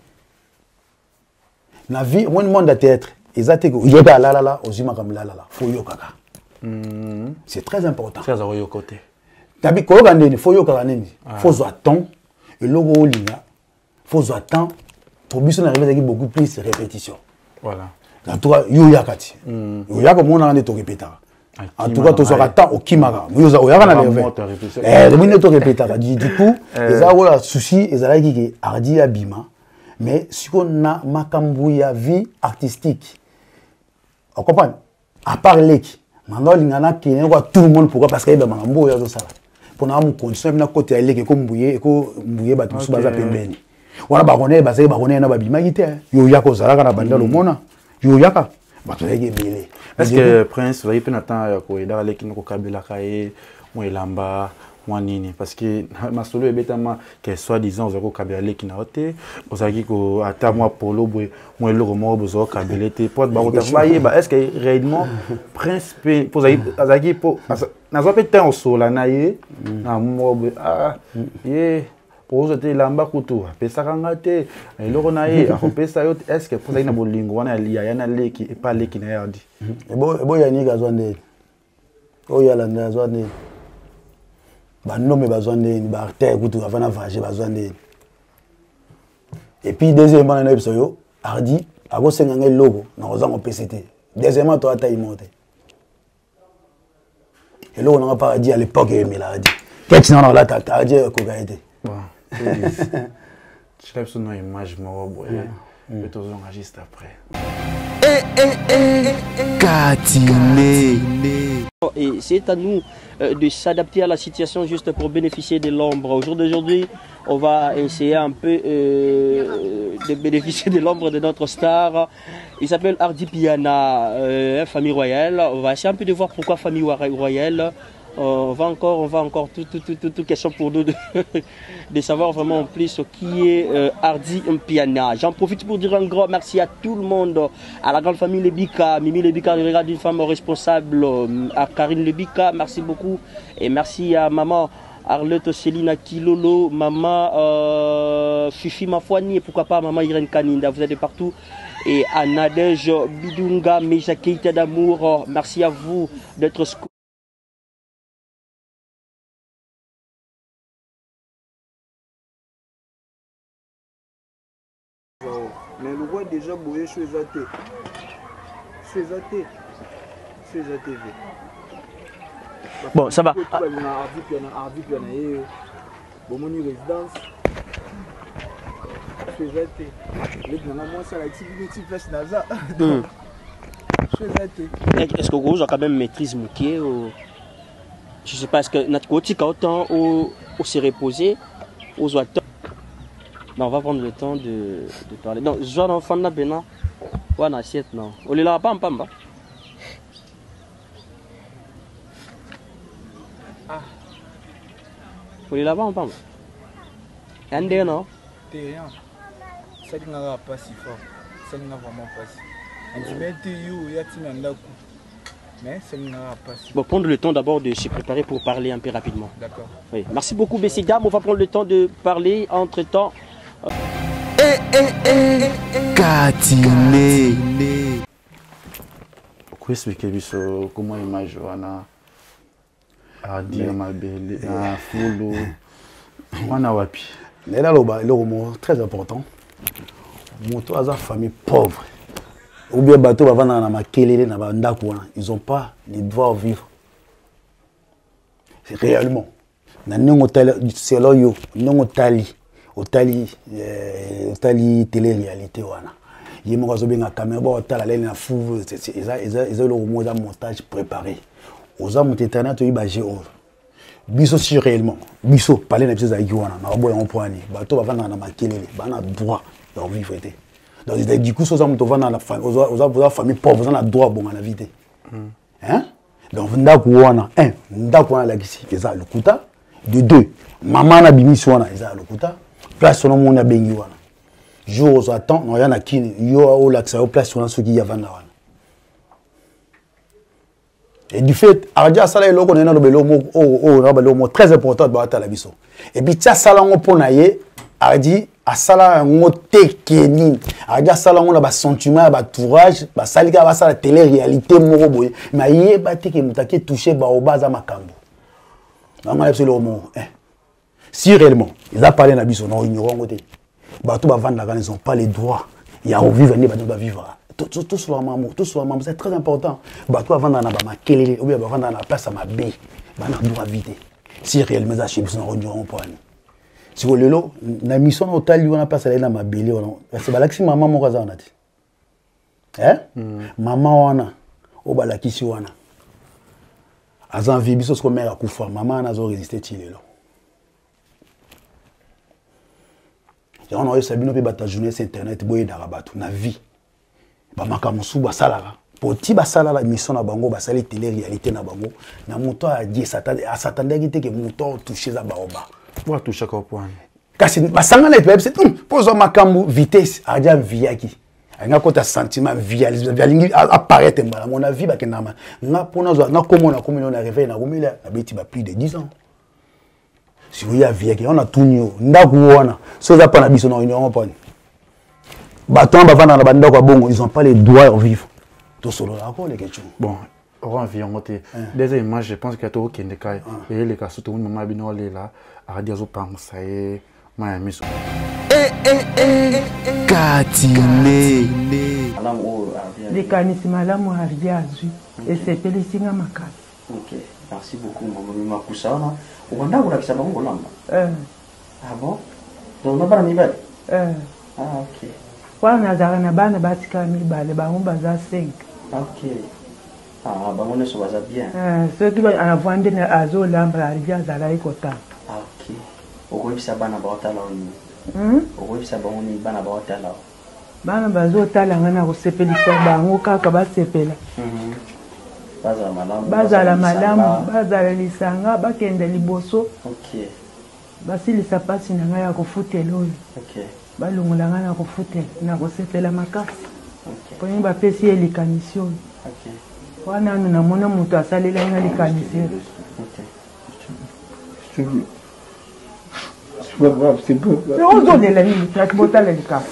la vie mon monde de théâtre ezate ko yoka la ozima comme la faut yokaka c'est très important ça za yokote tabi ko gandeni faut yokaka nini faut zo temps et logo olinga faut zo temps pour biso na arriver beaucoup plus répétition voilà en tout cas yo yakati yo yako mona ande to répéter en tout cas to zo temps au kimara yo za oyaka na level de to répéter du coup eza wala souci ezala ki ardi abima mais si on a makambu ya vie artistique on comprend à part leki maintenant lingana qui tout le monde pourquoi parce que ba makambu ya zo sala pour na mu condition na côté ya leki ko mbuye ba tout baza pembeni wana ba connaît na ba bima gite yo yako zalaka na banda lo mona yo yaka ba to yeke belé est-ce que prince va y peine attendre ko ida leki ko kabila kae moi elamba moi nini parce que ma solo ebetama que soi-disant ozako kabela qui na hote ozaki ko ata moi polo boy moi le romo bozo kabela te porte ba otabaye ba est-ce que réellement principe pour azaki pour nazo pe temps sola na ye na mo ah ye pour te lamba kutu pesa kanga te eloko na ye akopesa yo est-ce que pour ça ina bolingo wana ya na leki et pas leki na yardi ebo ya ni gazwande o ya la ndazwande banome bazwande ba artère kutu avant na vager bazwande et puis deuxièmement na ebiso ardi ako senga ngai logo na ozango PCT deuxièmement to ata imote et logo na paradis à l'époque et meladi qu'est-ce qu'on a là ta ko gaité je lève son image moi mais tous on juste après et c'est à nous de s'adapter à la situation juste pour bénéficier de l'ombre. Au jour d'aujourd'hui, on va essayer un peu de bénéficier de l'ombre de notre star. Il s'appelle Hardy Piana, famille royale. On va essayer un peu de voir pourquoi famille royale. On va encore toute question pour nous de savoir vraiment plus qui est Hardy Piana. J'en profite pour dire un grand merci à tout le monde, à la grande famille Lebika, Mimi Lebika, une femme responsable, à Karine Lebika, merci beaucoup. Et merci à maman Arlette Célina Kilolo, maman Fifi Mafouani et pourquoi pas maman Irène Kaninda, vous êtes de partout. Et à Nadège Bidunga, Meja Keita d'amour, merci à vous d'être mais le roi déjà boyé chez Zate. Bon, ça va. Est-ce que vous avez quand même maîtrise Moukier ou... Je sais pas, est-ce que notre côté autant ou s'est reposé aux autres. Non, on va prendre le temps de parler. Donc, je vois enfant de Bena. Ouais, on assiette, non. On les l'a pas en pamba. Ah. On les l'a pas en pamba. Un des, non? T'es rien. Ça n'a pas si fort. Ça n'a vraiment pas si. On dit, mais tu y a mais ça n'a pas si. Bon, prendre le temps d'abord de se préparer pour parler un peu rapidement. D'accord. Oui. Merci beaucoup, Bessidam. On va prendre le temps de parler entre-temps. Katine. Pourquoi expliquer comment image wana Hardy mabele na fulu wana wapi? Là le mot très important. Moto aza famille pauvre. Ou bien bateau va vendre na makelele na bandako wana, ils ont pas les droits de vivre. C'est réellement. Na ningo tala selo yo, ningo tali. Otali télé-réalité wana. Il m'a dit que la caméra otala la fou c'est le montage préparé. Aux hommes internet tu imagé biso si réellement biso parler na biso za wana na boya on poani bato ba vanda na makelele bana droit de vivre été. Donc du coup aux hommes to vanda na famille aux famille pauvre on a droit bon na vie té. Hein? Donc ndako wana ndako wana la kisi eza le kuta de deux maman na bimiso wana eza le kuta place on a bengi wana jour aux attend non yana kini yo au l'accès au place on a ce qui y a vanda wana et du fait ardia sala eloko na no belo mo très important ba ta la biso et puis tia sala ngo pona ye ardi asala ngo tekeni ardia sala ngo na ba sentiment ba tourage ba salika ba sala télé réalité moko boye mais ye ba teke mutaki toucher ba obaza makambo na ngala biso le mo si réellement ils a parlé na biso non ignorant ngote ba tout ba vendre là ils ont pas les droits il y a revivre ni ba doit vivre tout sur la maman c'est très important ba tout vendre na ba makelele ou bien ba vendre na place à ma bé ba na droit vite si réellement ça chez biso non ignorant pas si vous lelo na mission hôtel on a place na ma belé c'est ba laxi maman mo kaza onati maman wana o ba lakisi wana azan vie biso ko mère akufa maman na zo résister ti lelo. On a eu Sabino pe bata journée sur internet boye na rabatu na vie ba makamusu ba salara poti basala la mission na bango basali télé réalité na bango na moto a dit s'attendait que moto toucher za baoba pour toucher quoi point kasi basanga les peuple c'est pose makambu vitesse a dia viaki nga kota sentiment vialingi apparaître mbala mon avis ba kenama nga pona zo nga komona komona na réveil na komila na beti ba plus de 10 ans si vous y a viaki on a tout nyo ndaku wona so za pa na biso na union pone baton ba vanda na banda kwa bongo ils ont pas les droits de vivre tout solo là quoi les questions bon on vient monter des images je pense que to kende kai et les cas surtout maman bino là a dire zo pensa et ma miso Katine likanisi malamu hardia azwi esepelisinga makasi. Ok, merci beaucoup maman Makusana. Ukwenda kulakisa bango lamba. Ah bon? Donc nabana mibale. Ah ok. Wana zara na bana batika mibale bango baza 5. Ok. Ah bango ne so baza bien. Ceux qui va vendre na azo lamba hardia zara ikota. Ah ok. Okoyebisa bana baotala oni. Okoyebisa bango ni bana baotala. Bana bazotala ngana kosepelisa bango kaka basepela. Bazala malamu, bazala lisanga, bakende liboso. Ok. Basilisa pasi na ngai ya kofutela oyo. Ok. Balungola ngai na kofutela na kosepela makasi. Ok. Poni bapesi ye likanisi oyo. Ok. Wana anu namona moto asalela nga likanisi. Ok. C'est ozolela nini tati botala likafu.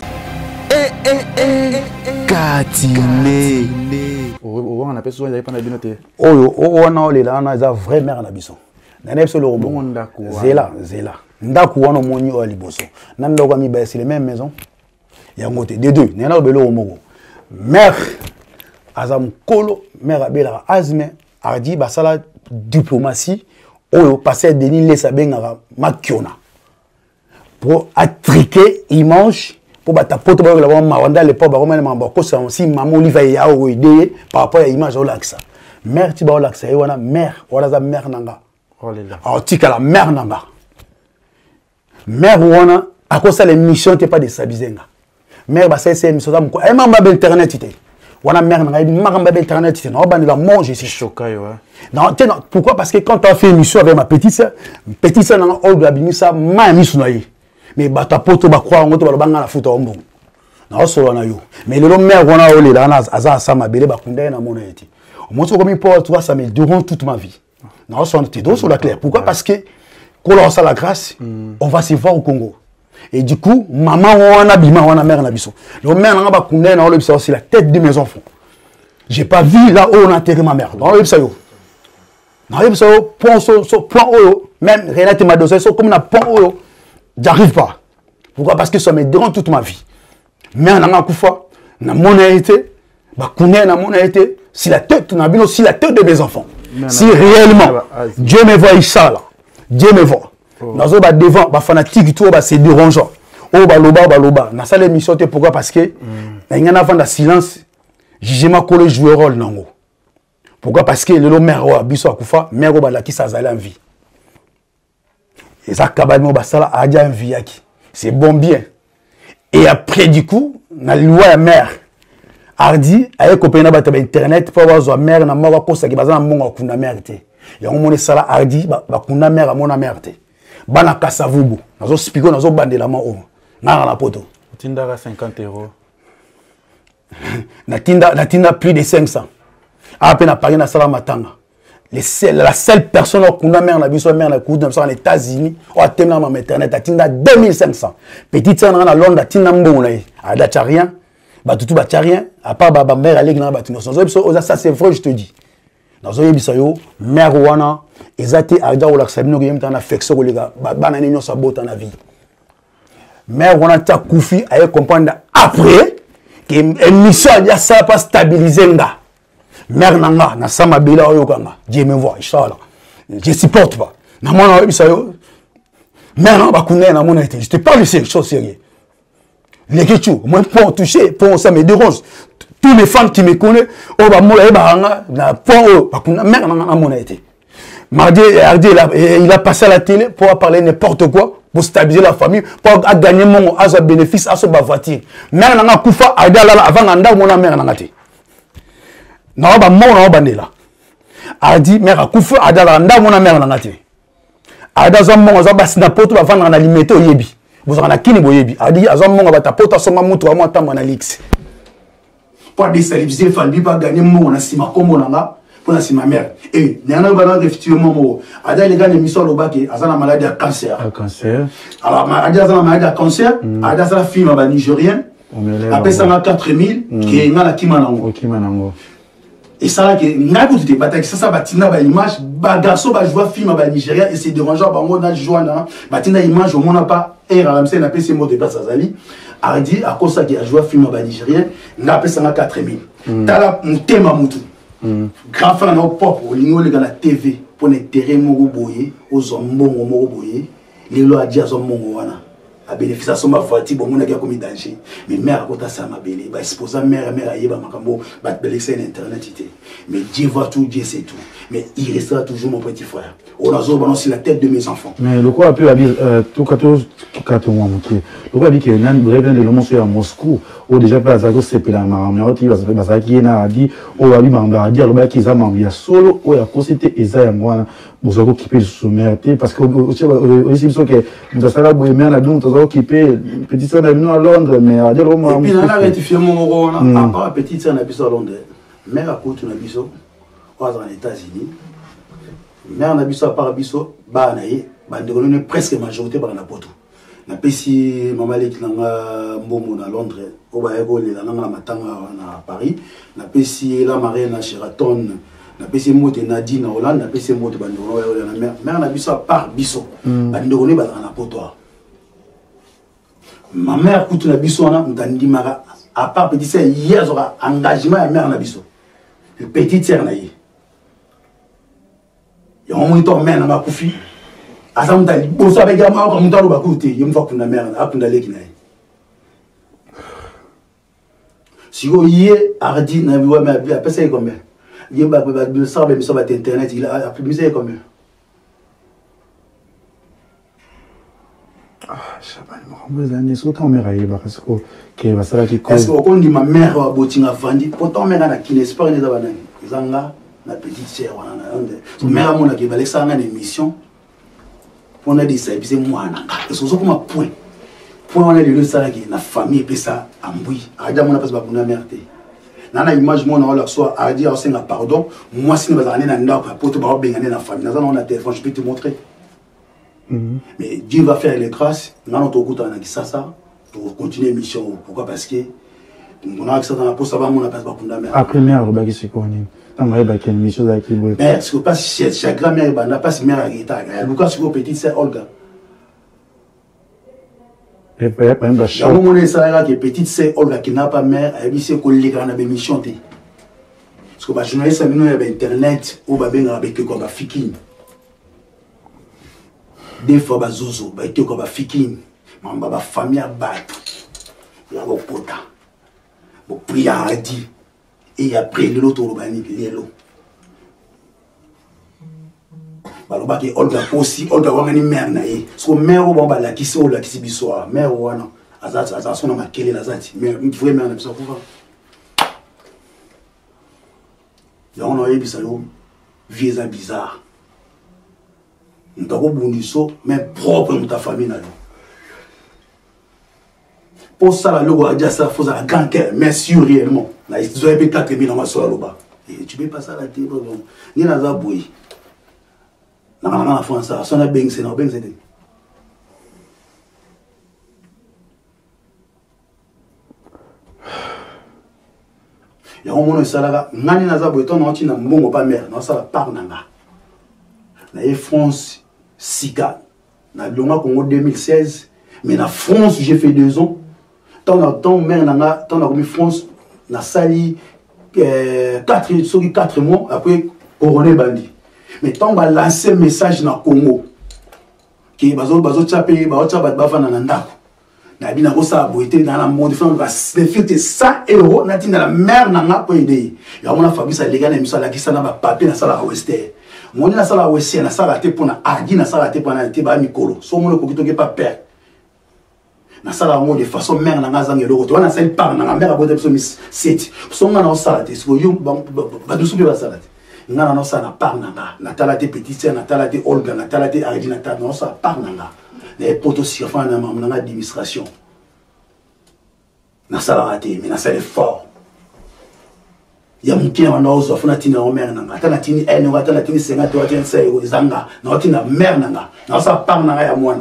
Katine on appelle souvent d'aller prendre la binote oyo wana olela wana eza vrai mère na biso na nebeso le robot zela ndaku wana moni o liboso na ndoko mi ba c'est les mêmes maisons ya ngote des deux nena obelo moko mère azam kolo mère abela azme ardi basala diplomatie oyo passer Denis lesa benga makiona pour attriquer image pour bata poto ba la mawanda le po ba komana mamba ko sa si maman oliva ya o idée par rapport à image o laksa mère ti ba o laksa wana mère wala za mère nanga oh là ah tika la mère nanga mère wana à cause les missions t'es pas de sabizenga mère ba c'est mission ça ko e mamba be internet ité wana mère nanga mamba be internet ité non ba la manger c'est choqué ouais non pourquoi parce que quand tu as fait une mission avec ma petite sœur nanga o doit binisa ma mission na mais bata poto ba croire ngoto ba banga na futa ombo na solo na yo mais le mère wana o le la na aza sama bele ba kunda na mona eti moi so comme pour toi ça me durant toute ma vie na so on était sur la clair pourquoi parce que quand on a la grâce on va se voir au Congo et du coup maman wana bima wana mère na biso le mère na ba kunda na le c'est la tête de mes enfants j'ai pas vu là où on a enterré ma mère dans le ça yo na le ça point oyo même Renate m'a dosé so comme na point oyo j'arrive pas. Pourquoi? Parce que ça me dérange toute ma vie. Mais on a koufa, na monnaie, bah connaît na monnaie, si la tête na bino, si la tête de mes enfants. Si réellement Dieu me voit ça là, Dieu me voit. Nazo ba devant, ba fanatique tout ba c'est dérangeant. Oh ba loba. Na ça l'émission te pourquoi? Parce que na ngana avant da silence, jugement collé jouer rôle nango. Pourquoi? Parce que le mère wa biso akufa, mère ba la qui ça zala en vie. Et ça, c'est bon bien. Et après, du coup, la loi la mère a dit, avec copain internet, pour avoir la mère, na mort pour ça qui bazan mon kuna mère té. Et on monnaie ça là a dit, ba kuna mère à mon mère té. Bana kasavubu, nazo spiko nazo bande la main au. Na la poto. Tinda 50 €. Na tinda plus de 500. À peine à Paris na sala matanga. La seule personne qui a mère na biso mère na coûte dans les États-Unis ou à terme na internet a tinda 2500 petite sœur na Londres a tinda mbona a data rien ba tutu ba rien à part ba mère aller na ba tino ça c'est vrai je te dis dans zo yebisa yo mère wana ezate arda ou la sabino yem tan affection ko lega ba na nyo sabota na vie mère wana ta kufi ay comprendre après que émission ya ça pas stabiliser nga mère nanga na sama bila oyo kanga Dieu me voit inchallah je supporte pas na mona bisa yo mère na ba kunena na mona été je te parle de ces choses sérieuses les questions moi pour toucher pour ça me dérange tous les femmes qui me connaissent oh ba mola ba nga na point oh ba kunena mère nanga na mona été mardi il a passé à la télé pour parler n'importe quoi pour stabiliser la famille pour gagner mon bénéfice à ce voiture mère nanga kufa ada la avant nganda mona mère nanga té na ba mo na bandela a dit mère akufa adala ndamo na mère na ngati ada zo mongo zo basina poto ba vendre na limité oyebi bozaka na kini boyebi a dit azo mongo ba ta poto songa mutu amwa tamba na lix pour déstabiliser Falbi pas gagner mongo na sima kombo nanga pour na sima mère et nana ba na effectivement mo ada les gars émission lobaki azana maladie à cancer alors ada azana maladie à cancer ada ça film ba nigérien après ça na 4000 qui ngala kimanango et ça là que n'a pas de bataille ça batina ba image ba garçon ba jouer film ba Nigeria et c'est dérangeant ba on a joué na batina image au monde pas era la mse na PC mot de passe azali a dit à cause ça qui a joué film ba Nigeria n'a pas ça na 4000 tala mutema mutu grand frère na pop au lingo le la TV pour intérêt mo boye aux ombongo mo boye les lois a dit à ombongo wana a bénéficié son ma voiture bon on a bien commis danger mais mère a côté ça ma belle bah exposer mère ayeba makambo bah belle c'est internet mais Dieu voit tout Dieu sait tout mais il restera toujours mon petit frère on a besoin balancer la tête de mes enfants mais le quoi a pu dire tout 14 mois monter le quoi dit que nan bref de l'homme sur à Moscou ou déjà pas ça que c'est pela mais il va ça qui na dit ou ali mamba dire le ba qui ça mamba solo ou ya cosité eza ya mwana vous avez occupé sous mérité parce que aussi que nous ça là bohémien là donc vous occupé petite sœur est à Londres mais à dire au moins et puis on a rectifié mon rôle à part petite sœur na biso à Londres mère à côté na biso aux États-Unis mère na biso à part biso ba naïe ba de presque majorité par na poto na pesi mama leki na mbomo na Londres au ba ego le na matanga na Paris na pesi la marée na Sheraton na pesi moto Nadine na Hollande na pesi moto bandoro na mère na biso à part biso bandoro ba na poto ma mère coûte na biso na ndandi mara à part petit sœur hier aura engagement à mère na biso le petit sœur na yi ya monitor mère na makufi asa mutali boso avec ya mama comme mutalo bakuti yemfa kuna mère na apunda leki na yi si go yé ardi na biwa mais a pesa combien yeba ba de ça même sur internet il a publié combien vous avez ce temps mais parce que va ça qui est-ce qu'on dit ma mère va botinga vandi pourtant mère na kinesport ne zaba nani zanga na petite sœur wana na mère mona ki baleksa nga émission on a dit ça et puis c'est moi na parce que so comme point on a le ça qui na famille et ça ambui aja mona passe ba kuna mère té nana image mona wala soit a dire c'est nga pardon moi si ne bazane na ndako poto ba bengane na famille na on a téléphone je peux te montrer. Mais Dieu va faire les grâces. Nous allons ça pour continuer l'émission. Pourquoi? Parce que on a accès dans la poste avant on a pas de après mère le bac c'est quoi ni tant que quelle mission avec lui mais ce que passe chaque grand-mère n'a pas mère à guitare Lucas sur petite sœur Olga et pas même la chambre mon ça qui petite sœur Olga qui n'a pas mère elle dit c'est collègue dans la émission té parce que ba journaliste nous il y a internet ou ba benga avec quoi ba fiking des fois ba zozo ba été quoi ba fiking mamba ba famille à battre ya go pota bo priya dit et après l'autre urbanik lielo baloba ke Olga aussi Olga wangani mère na ye so mère o ba la kisi o la kisi biso mère wana azata sona makele la zati mais vrai mère na biso kuva ya on a yebisa yo vieza bizarre ndako bundiso mais propre dans ta famille na yo pour ça la logo a dit ça faut un grand cœur mais sûr réellement là ils ont payé 4000 en sur loba et tu peux pas ça la télé bon ni na za boy na France ça son a beng c'est ya on mono sala ngani na za boy ton on tina mbongo pas mère na ça par nanga na France Sika na Loma Congo 2016 mais na France j'ai fait 2 ans tant mère nanga tant na France na sali 4 mois après couronné bandi mais tant ba lancer message na Congo qui bazo tchapé ba tchaba ba fana na ndako na bina ko sa boité dans la monde femme va défier 100 € na tinda la mère nanga pour aider ya mona Fabrice légal na misala ki sana ba papier na sala Western mon na sala Western na sala te pona adi na sala te pona te ba mikolo so mon ko kitoke pas père na sala ngo de façon mère na ngazange loko to wana sali par na mère abote biso mis 7 so nga na sala te so yo ba dusu be ba sala te nga na sala par na talate petite sœur na talate Olga na talate Ardi na talate na sala par na les potos surfant na administration na sala te mais na sala fort ya mukina wana ozo afuna tina o mère nanga ata na tini ene ata na tini senga to ata nsa yo zanga na tina mère nanga na sala par na ya mwana.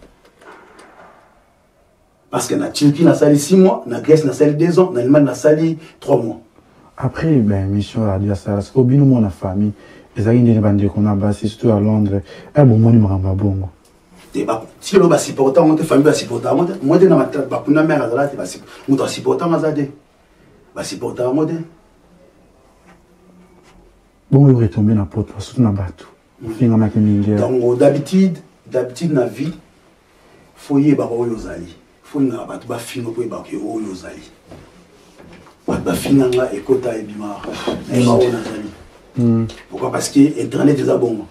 Parce que na Turquie na sali 6 mois, na Grèce na sali 2 ans, na Allemagne na sali 3 mois. Après ben mission radio ça au bino mon famille, les amis de bande qu'on a basé surtout à Londres, bon moni mramba bongo. Te ba si lo ba supporter on te famille ba supporter moi de na mata ba kuna mère azala te ba on supporter mazade. Ba supporter moi de. Bon il retomber na porte surtout na bateau. Finga makimingi. Donc d'habitude na vie foyer ba oyo zali. Faut nga batu ba fingo po ba ke oyo zali. Ba finga nga ekota e bimar. E ba ona zali. Pourquoi? Parce que internet est bon.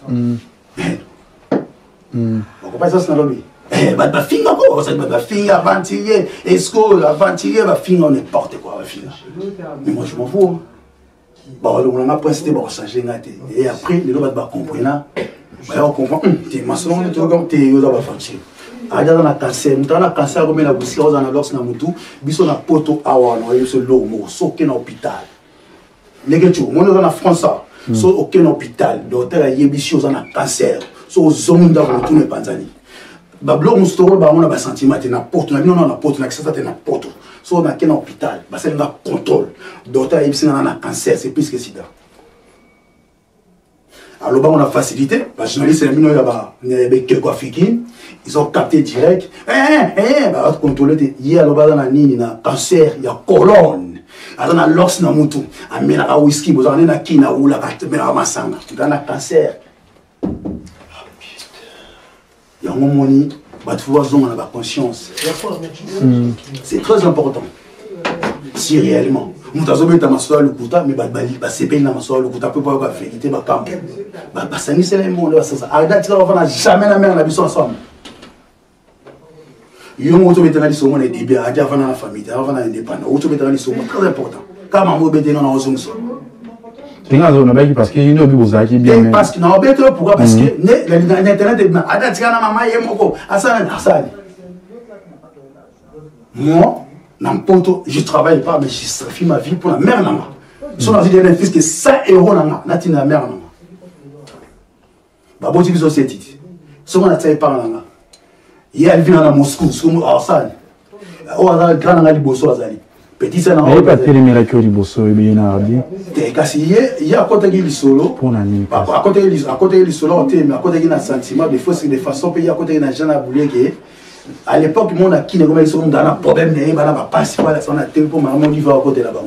Pourquoi pas ça c'est na lobby. Ba finga ko, ça ba finga ventilier, esco la ventilier ba finga n'importe quoi ba finga. Mais moi je m'en fous. Bah on a pas c'était bon changer ngate. Et après les loba ba comprendre. Ba on comprend. T'es maçon tu comme t'es yo ba fanchi. Aja na cancer, mutana cancer comme na busika oza na lox na mutu, biso na poto awa na yeso lomo, soke na hôpital. Legetu, mon na France, so aucun hôpital, docteur yebishi oza na cancer, so zomunda ko tu ne panzani. Ba blo mustoro ba mona ba sentiment na poto, na bino na poto na kisasa te na poto. So na ken hôpital, ba c'est na contrôle. Docteur yebishi na cancer, c'est plus que sida. Alors on a facilité, parce que journaliste ils ont capté direct. Bah contrôler il y a le cancer, il y a colonne. Alors na l'os na mutu, amena ka whisky, vous en na kina ou la carte mena masanga. Dans le cancer. Il y a un moment bah tu vois on a la conscience. C'est très important. Si réellement nous avons mis ma soeur le couta mais bah c'est bien ma soeur le couta peut pas vérité bah camp bah ça ni c'est le monde là ça arrête tu vas jamais la mère la biso ensemble yo mo to metana li somo na début a ja fana na famille a fana indépendant o to metana li somo très important kama mo bete na ozo so tinga zo na baki parce que ino bi bozaki bien parce que na obete pourquoi parce que ne internet na ada tika na mama yemoko asana asali moi je travaille pas, mais je sacrifie ma vie pour la mère. Si on a dit d'un fils que 100 euros, n'a-t-il la mère. Babo dit que c'est dit. Si on a travaillé par là, il y a une vie à Moscou, à Arsan. On a grand Aliboso Azali. Petit ça n'a pas été le miracle Aliboso, il y a il y a à côté de l'isolo. À côté de l'isolo, mais à côté de sentiment, des fois c'est de façon pays à côté de gens à bouler qui à l'époque, mon acquis ne comme ils sont dans un problème, mais pas passer par la zone à tel pour maman qui va à côté là-bas.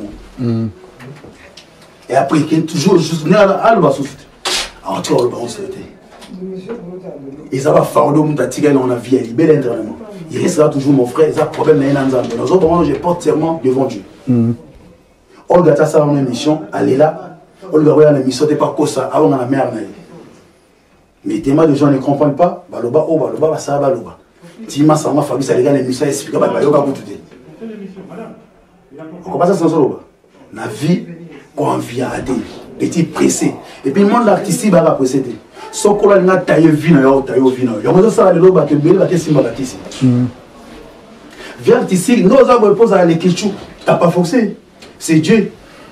Et après, il est toujours juste à l'ouest. Encore le baron c'était. Et ça va faire le monde à tirer dans la vie, il est bel intérieurement. Il restera toujours mon frère, il a un problème dans un ensemble. Dans autres moments, je porte serment devant Dieu. Olga, tu as ça en émission, elle est là. Olga, oui, en émission, t'es pas quoi ça, avant la mère. Mais tellement de gens ne comprennent pas, baloba, oh, baloba, ça, baloba. Tima sama Fabrice les gars les messages expliquent ba yoka kututé. On commence à s'en sortir. La vie conviade, petit pressé. Et puis le monde artistique va précéder. Soko la nga taille vino yo taille vino. Yo mo ça le loba ke belle ba ke simba ba tisi. Vie artistique nous avons posé à les questions. T'as pas forcé. C'est Dieu.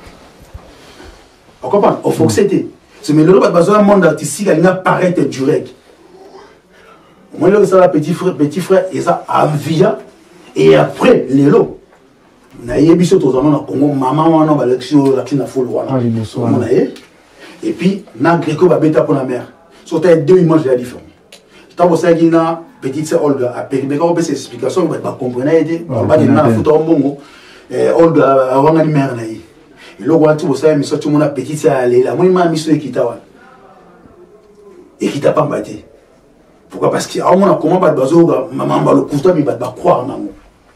On comprend, on forcé. C'est mais le loba besoin monde artistique il n'a paraître direct. Moi, je suis petit frère, et ça, Avia, et après, les lots. Na yebiso to zama na Congo mama wana ba lection la kina full wana. Et puis na Greco ba beta pour la mère. So t'as deux images là différentes. T'as bossé avec na petite sœur Olga a permis qu'on peut explication ba comprendre aider. On va dire na photo mbongo. Olga awanga ni mère na yi. Et là on tu bossé mais so tu mona petite sœur aller là. Moi ma mission ekita wana. Ekita pas mbaté. Pourquoi? Parce que on a comment ba bazoga maman ba le couteau mais ba croire na moi.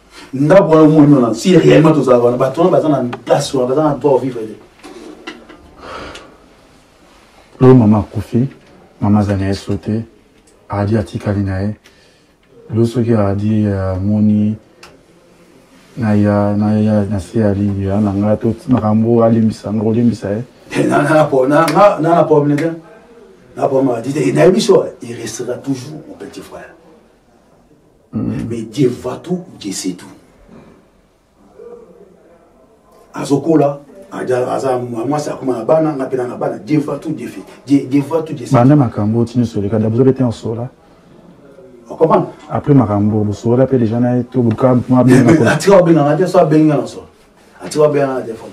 Si réellement tout ça va, on va dans place, on va dans un vivre. Le maman Koufi, maman Zané sauté, a dit à Tikalinae, L'autre qui a dit Moni Naya Nasi Ali Nanga tout Marambo Ali Misangro Limisa. Nana il restera toujours mon petit frère. Mais Dieu va tout, Dieu sait tout. Azokola, moi c'est comme un bana, on appelle un bana, Dieu va tout, Dieu fait. Dieu va tout, Dieu sait tout. Bana Makambo, tu ne sais pas, vous avez été en sola. Comment? Après Makambo, vous saurez appeler les gens et tout, vous avez bien. Atira bien, atira bien dans ça. Atira bien dans la défense.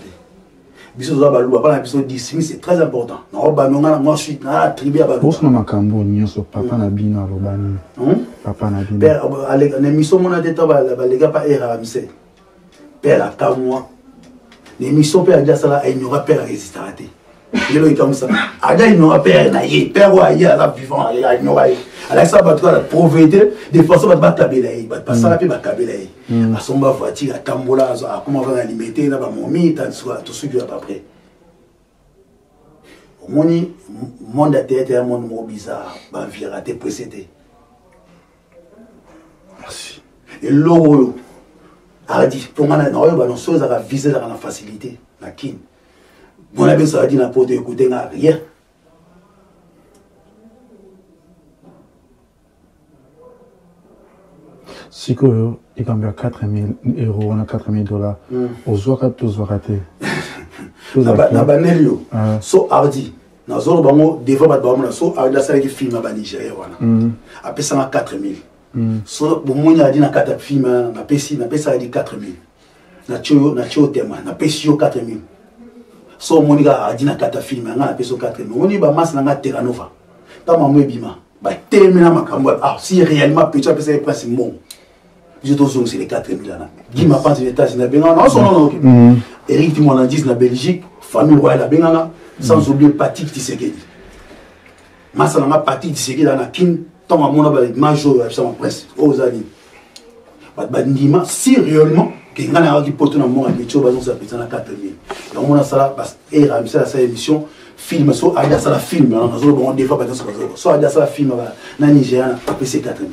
C'est très important. Moi, je suis dans tribu à Pour ce Makambo, papa n'a bien à l'Obani. Papa n'a bien. Père, l'émission, mon adétat, les gars, pas RAMC. Père, à 4 mois. L'émission, Père, il n'y aura pas de résister. Il est comme ça. Il n'y aura pas de Père, il y a la vivant, il y a avec ça, la pauvreté, des fois, ça va pas taber va passer la paix, va taber à son bas voiture, à Tambola, à comment on va alimenter, à mon mythe, tout ce qui est pas prêt. Au monde de tête est un monde bizarre, va virater, précédé. Merci. Et l'euro, a dit, pour moi, on chose à viser la facilité, la kin. Bon, la ça a dit, n'importe écouter, rien. Si il y a 4 000 euros, on a 4 000 $. Au soir, tous vont rater. So hardi. Dans zone bango, des fois, so hardi, ça qui filme à Nigeria. Après ça, 4 000. So, bon, moi, il y a 4 films, na pesi 4 000. Na chio tema, na pesi 4 000. So, moi, il y a 4 films, na pesi 4 000. On y va masse na Terranova. Dans ma bima. Bah, terminer ma campagne. Ah, si réellement, petit, après ça, c'est presque bon. Je te dis c'est les 4 000 là. Guy m'a pensé les États-Unis. Non, Eric Timolandis na Belgique, famille royale à Bengana, sans oublier Patrick Tshisekedi. Massalama Patrick Tshisekedi dans la kin, tant à mon avis, major, ça m'a presque aux années. Badima, si réellement, qu'il y a un qui porte dans mon habitude, basons ça peut être 4 000. Et on a ça parce que RAMC a sa émission, film, soit Adia ça la film, on des fois, soit Adia ça la film, dans Nigeria, après c'est 4 000.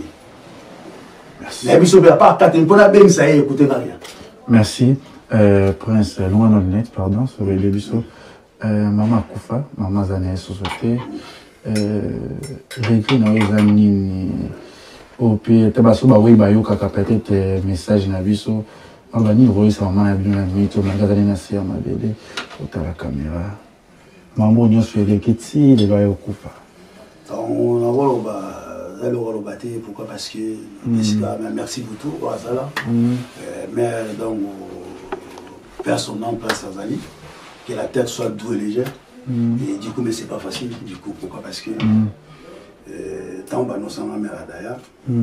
Merci. Prince loin dans le net, pardon, sur les bisous. Maman Koufa, maman Zané Société. Récrit dans les années. Au pays, Tabasso, oui, Bayo, Kaka, peut-être message dans bisou. On va dire, oui, ça m'a bien la nuit, au magasin Nassia, ma bébé, au la caméra. Maman, on se fait des kits, les Bayo Koufa. On a pourquoi? Parce que merci beaucoup, voilà. Mais donc, personne en place à Zali, que la tête soit douée légère. Et du coup, mais c'est pas facile. Du coup, pourquoi? Parce que tant que nous sommes en mer d'ailleurs,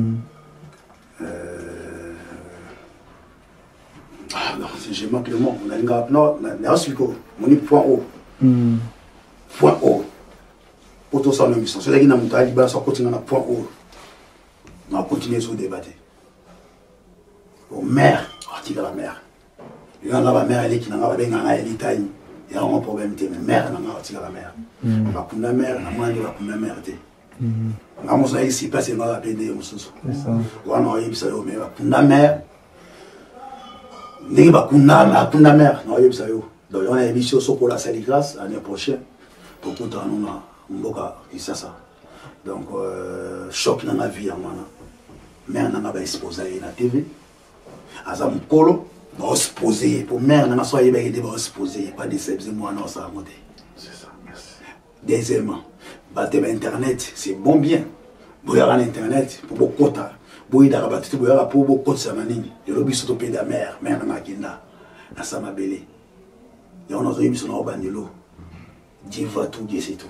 je manque le mot. On a un point haut. Point haut. Pour tout ça, nous sommes. C'est-à-dire qu'il y a un liban, ça continue à point haut. On va continuer sur le débat. Au maire, article à la mer. Il y a la mer, elle est qui n'a pas bien elle est taille. Il y a un problème, mais mère n'a pas article à la mer. On va pour la mer, on va pour la mer. On va ici passer dans la PD. On va aller ça mais pour la mer. On va pour la mer. Donc on a une émission sur la salle grâce l'année prochaine. Pour que nous Mboka, c'est ça. Donc, choc dans la vie, mère n'a pas exposé à la TV. Azam Kolo, on exposé. Pour mère n'a pas exposé. Pas de c'est moi, non, ça a monté. C'est ça, merci. Deuxièmement, bâtiment Internet, c'est bon bien. Vous avez Internet, pour beaucoup de temps. Vous avez pour beaucoup de semaines. Il y a le bis de la mère, mère n'a pas kinda. N'a pas ma belle. Et on a eu son bandelo. Dieu va tout, Dieu c'est tout.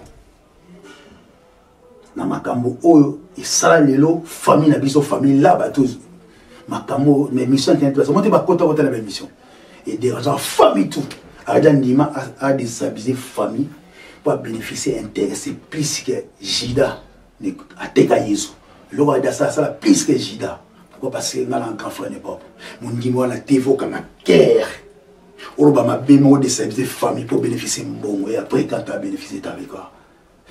Na makambo oyo isala lelo famille na biso famille là ba tous makambo mes missions qui intéressent monter ba kota kota la mission et des gens famille tout aja ndima a déstabiliser famille pour bénéficier intéresser plus que Jida ne ateka Yesu le roi da ça plus que Jida pourquoi? Parce que ngala grand frère n'est pas mon ndimo na tevo kana guerre oloba ma bémo déstabiliser famille pour bénéficier bon et après quand tu as bénéficié ta victoire.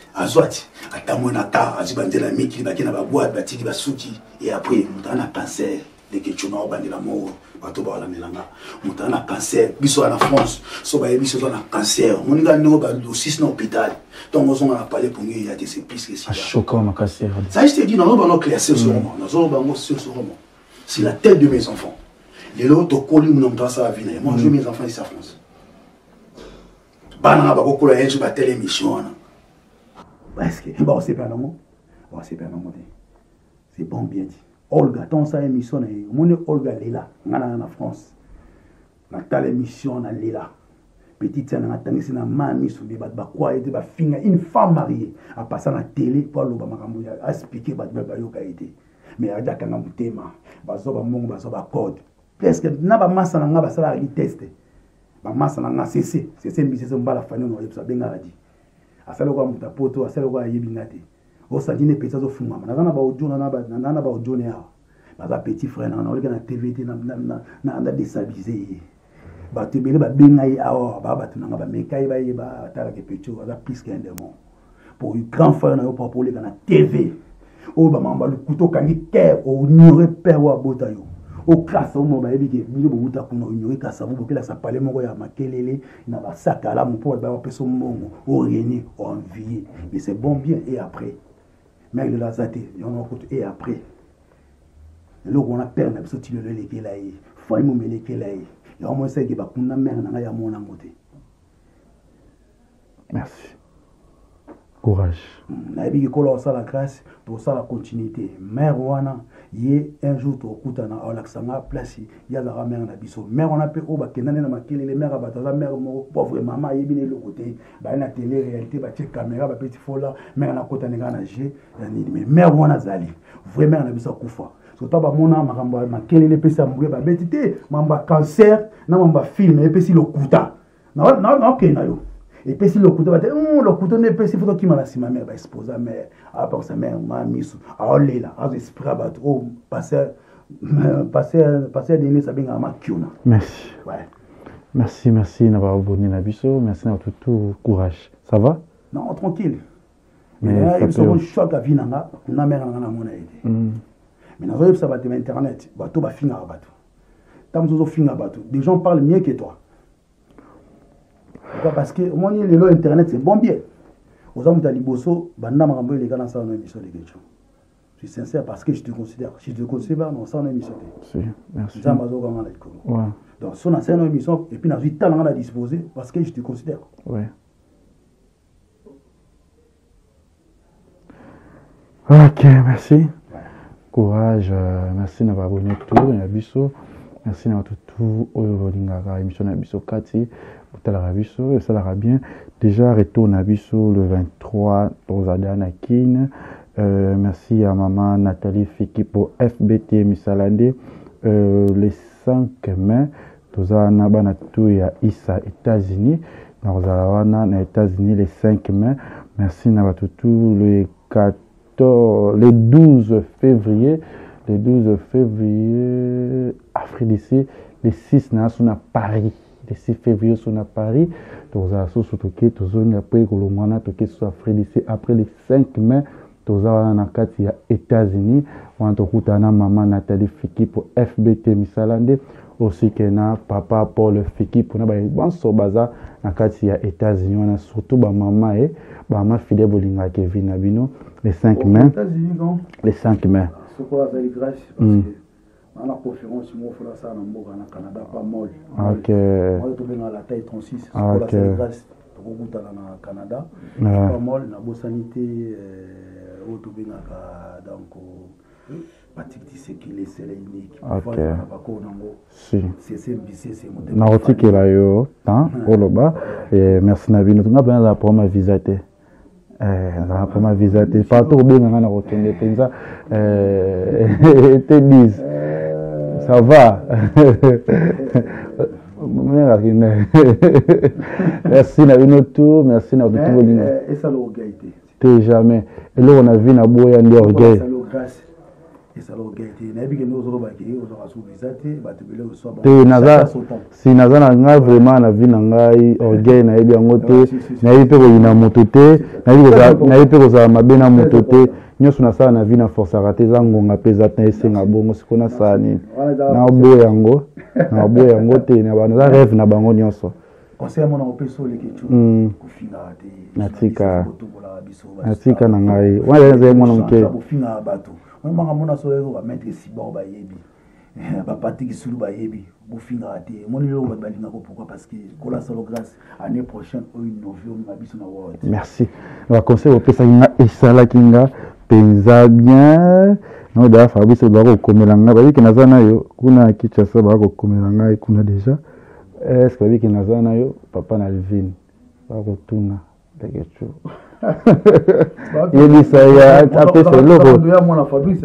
Azwati, atamona car, azibandela miki, bakina ba boîte, batiki ba souki, et après, mutana cancer, de que tu n'as pas de la mort, bato ba la melanga, mutana cancer, biso en France, so ba biso na cancer, moninga no ba do 6 na hôpital, donc on a parlé pour nous, il y a des plus que ça. Choquant ma cancer. Ça je te dis, non, on va classer ce roman, on va sur ce roman. C'est la tête de mes enfants. Les autres collent mon nom dans sa vie, moi je mes enfants ici en France. Bana ba ko la yensu ba telle émission. Est-ce que bon c'est pas non bon c'est pas non c'est bon bien dit Olga ton ça émission mon Olga Lila ngana na France na telle émission na Lila petite na tangisi na mami so ba quoi était ba finga une femme mariée a passer na télé pour lo ba makambo ya expliquer ba yo kaité mais a daka na mutema ba zo ba mongo ba zo ba code presque na ba massa na nga ba sala li test ba massa na nga cc mbisi so mbala fanya no yebsa benga radi asala kwa mutapoto asala kwa yebingate osandine pesa zo fuma na ba audio na ba audio ne ha ba petit frère na oleka na TVT na déstabiliser ba tebele ba benga yi awa ba batu na ba mekai ba yi ba tala ke pecho ba plus qu'un démon pour un grand frère na yo pour oleka na TV o ba mamba lu kuto kangi ke o ignorer père wa bota yo au classe au moment où il y a beaucoup de gens qui ont ça vous que ça parler mon ya makelele na ba saka la mon pour ba peso mongo au réuni envier mais c'est bon bien et après mais de la zate on a et après le on a perdu na biso tilo le lekela yi fa mo melekela yi ya mo se ke ba kuna mère na ya mona ngote. Merci. Courage. Na bi ko la la grâce pour ça la continuité mère wana yé un jour to kutana olaksanga place ya la mère na biso mère on a pe o ba kenane na makele les mère ba ta mère mo pauvre maman yebine le côté ba na télé réalité ba check caméra ba petit fola mère na kota nga na G mais mère wana zali vraiment na biso kufa so ta ba mona makambo makele le pesa mbwe ba betité mamba cancer na mamba film et pesi le kuta na ok na yo. Et puis si le couteau va dire, le couteau n'est pas si faut qu'il m'a ma mère va exposer mère, après sa mère m'a mis à aller là, à esprit à trop passer des ça bien à ma kiona. Merci. Ouais. Merci d'avoir abonné la biso, merci d'avoir tout courage. Ça va? Non, tranquille. Mais il faut un choc à vinanga, on a mère na mon aide. Mais dans ça va te internet, bateau va finir à bateau. Tant que finir à bateau, des gens parlent mieux que toi. Parce que mon île internet c'est bon bien. Aux hommes de Liboso, banda marambo les gars dans ça on a émission de questions. Je suis sincère parce que je te considère. Si je te considère non ça on a émission. Si, merci. Ça mazo comment la école. Ouais. Donc son ancienne émission et puis dans 8 talents à disposer parce que je te considère. Ouais. OK, merci. Ouais. Courage, merci d'avoir abonné tout et abisso. Merci d'avoir tout au émission abisso Kati. Et ça l'ara bien. Déjà, retourne à Bissau le 23 pour Zadana Kin. Merci à maman Nathalie Fiki pour FBT Misalande. Les 5 mai, Tozana Banatu à Issa, États-Unis. Nous allons aux États-Unis les 5 mai. Merci Nabatutu le 12 février. Le 12 février, Afrique d'ici. Les 6 na à Paris. Le 6 février, on a Paris. Nous avons après après le 5 mai, nous avons les États-Unis. On a maman Nathalie Fiki pour FBT Misalande. Aussi que papa Paul Fiki pour bon sobaza na kati ya États-Unis. On a surtout maman et maman fidèle bolinga Kevin Abino le 5 mai. Le 5 mai. On a conférence, moi, il faut ça dans Canada, pas mal. Ok. Moi, je suis à la taille 36. Ok. Au Canada. Pas mal, la bonne sanité, au donc, pratique de sécurité, c'est unique. Ok. C'est Narotique là, yo, hein, au loba. Et merci Nabino. Tu n'as pas la première visite. La première visite. Partout où bien on a retourné, pensa. Te disent. Ça va. Merci Nabino tout, merci Nabino tout. Et ça l'orgueil. T'es jamais. Et là on a vu Naboya de l'orgueil. ça leur gagne. N'abi que nous autres baquets, aux autres sous les athées, batubile au soir. Si naza na vraiment na vie na ngai orgueil na yebi ngote na yebi pe ina motote na yebi pe za mabena motote nyoso na sala na vie na force raté za ngonga peza ta esenga bongo sikona sala nini na obo yango te na bana za rêve na bango nyonso conseil mon opeso le kitu kufinga te natika na ngai wana nze mwana mke kufinga bato manga mona so eko ba mettre sibor ba yebi ba patiki sulu ba yebi kufinga te moni lo ba balinga ko pourquoi parce que kola solo grâce année prochaine o innover na biso na world merci ba conseil opesa nga esala kinga penza bien no da Fabrice ba ko komela nga ba yiki nazana yo kuna kichasa ba ko komela nga kuna déjà est-ce que yiki nazana yo papa na Alvin ba ko tuna tegecho yeli saya tapé sur logo mwana Fabrice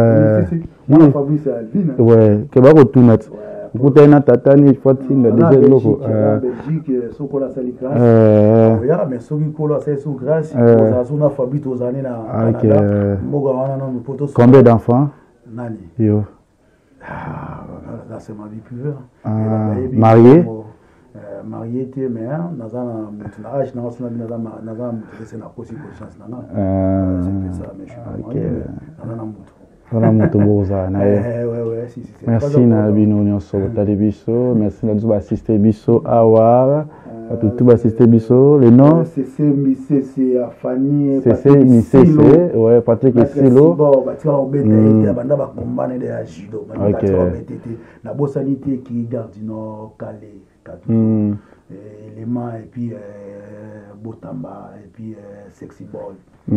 Alvin ouais ke ba ko tuna kutena tatani fatinga déjà logo Belgique sokola sali grâce ya mais soki kola sali sous grâce ozazuna Fabrice ozane na Canada mboga wana no poto combien d'enfants nani yo là c'est ma vie privée marié marié te mais nazana mutuna âge na wasuna nazana mutese na kosi conscience na c'est ça mais je suis marié nazana mutu voilà moto boza na si merci na bino nyonso tali biso merci na zuba assister biso awa tout ba assister biso le nom c'est Fanny c'est ouais Patrick Silo batika obeta banda ba kombane de judo na bosanité qui garde no calé élément et puis Botamba et puis Sexy Boy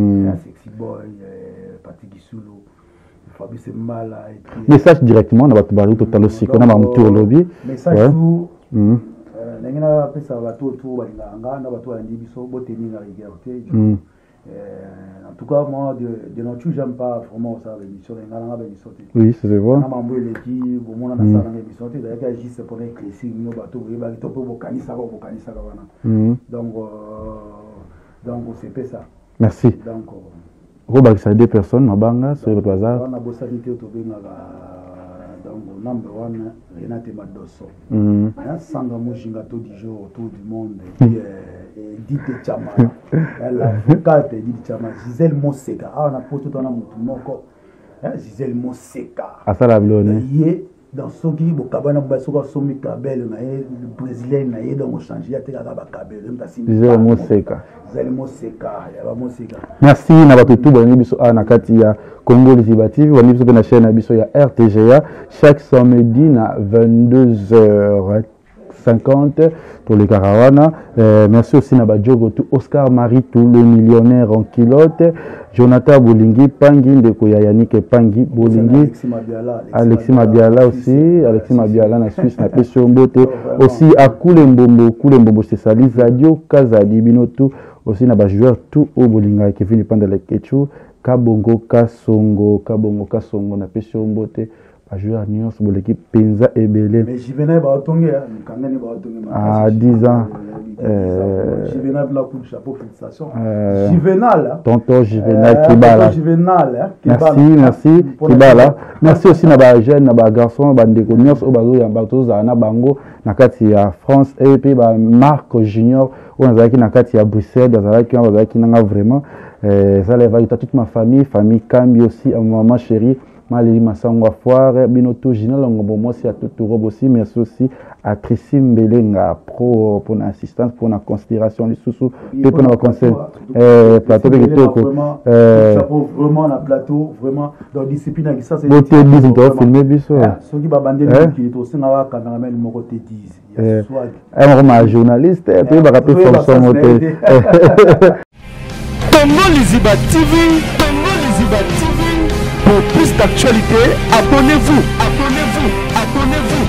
Patrick Silo Fabrice Mbala et puis message directement na bato bari total aussi kona ba mutu lobby message tout nangina pesa bato tout balinganga na bato andi biso boteni na liberté en tout cas moi de notre j'aime pas vraiment ça l'émission ngana ba émission oui c'est vrai na mambo le qui au monde na ça na émission te d'ailleurs juste pour éclaircir no bato ba to po bokanisa wana donc c'est ça merci donc Robert, ça deux personnes, Mabanga, sur le hasard. On a bossé donc number one, Renate Madosso. Sanga Mujinga tout du jour autour du monde. Dite Chama. L'avocate Dite Chama. Gisèle Moseka. Ah, on a pour tout un amour. Gisèle Moseka. Ah, ça l'a blonde. Dans ce qui est cabane, on va se voir son cabelle, le brésilien, on change, il y a des cabelles. Gisèle Moseka. Merci na bato tout bani biso na kati ya Congo Liziba TV wani biso na chaîne biso ya RTGA chaque samedi na 22h50 pour les Karawana. Merci aussi na Badjogo tout Oscar Maritou le millionnaire en kilote, Jonathan Bolingi Pangi ndeko ya Yannick Pangi Bolingi, Alexis Mabiala aussi, Alexis Mabiala na Suisse na Pesio Mbote aussi à Koulembo c'est Sali Zadio Kazadi Binotu aussi na ba joueur tout au Bolinga Kevin Pandale Kechu Kabongo Kasongo na Pesio Mbote ba joueur nyonso bo l'équipe Penza et Belé mais Juvenal ba otonge kangani ba otonge à 10 ans Juvenal la coup de chapeau félicitations Juvenal tonton Juvenal Kibala merci Kibala merci aussi na ba jeune na ba garçon ba ndeko nyonso bazo ya bato za na bango na kati ya France et puis ba Marc Junior on azaki na kati ya Bruxelles bazaki nanga vraiment ça les va toute ma famille Kambi aussi à maman chérie Malili Masangwa Foire, Binoto Gina Longo Mosi à tout Rob aussi, merci aussi à Tracy Mbelenga pour l'assistance, pour la considération du sous-sous, et pour notre conseil. Plateau vraiment la plateau, vraiment dans la discipline qui ça c'est. Beauté 10, on doit filmer biso. Ceux qui va bander qui est aussi na cameraman le côté 10. Un journaliste, et puis il va rappeler fonction montée. Congo Liziba TV. Pour plus d'actualités, abonnez-vous.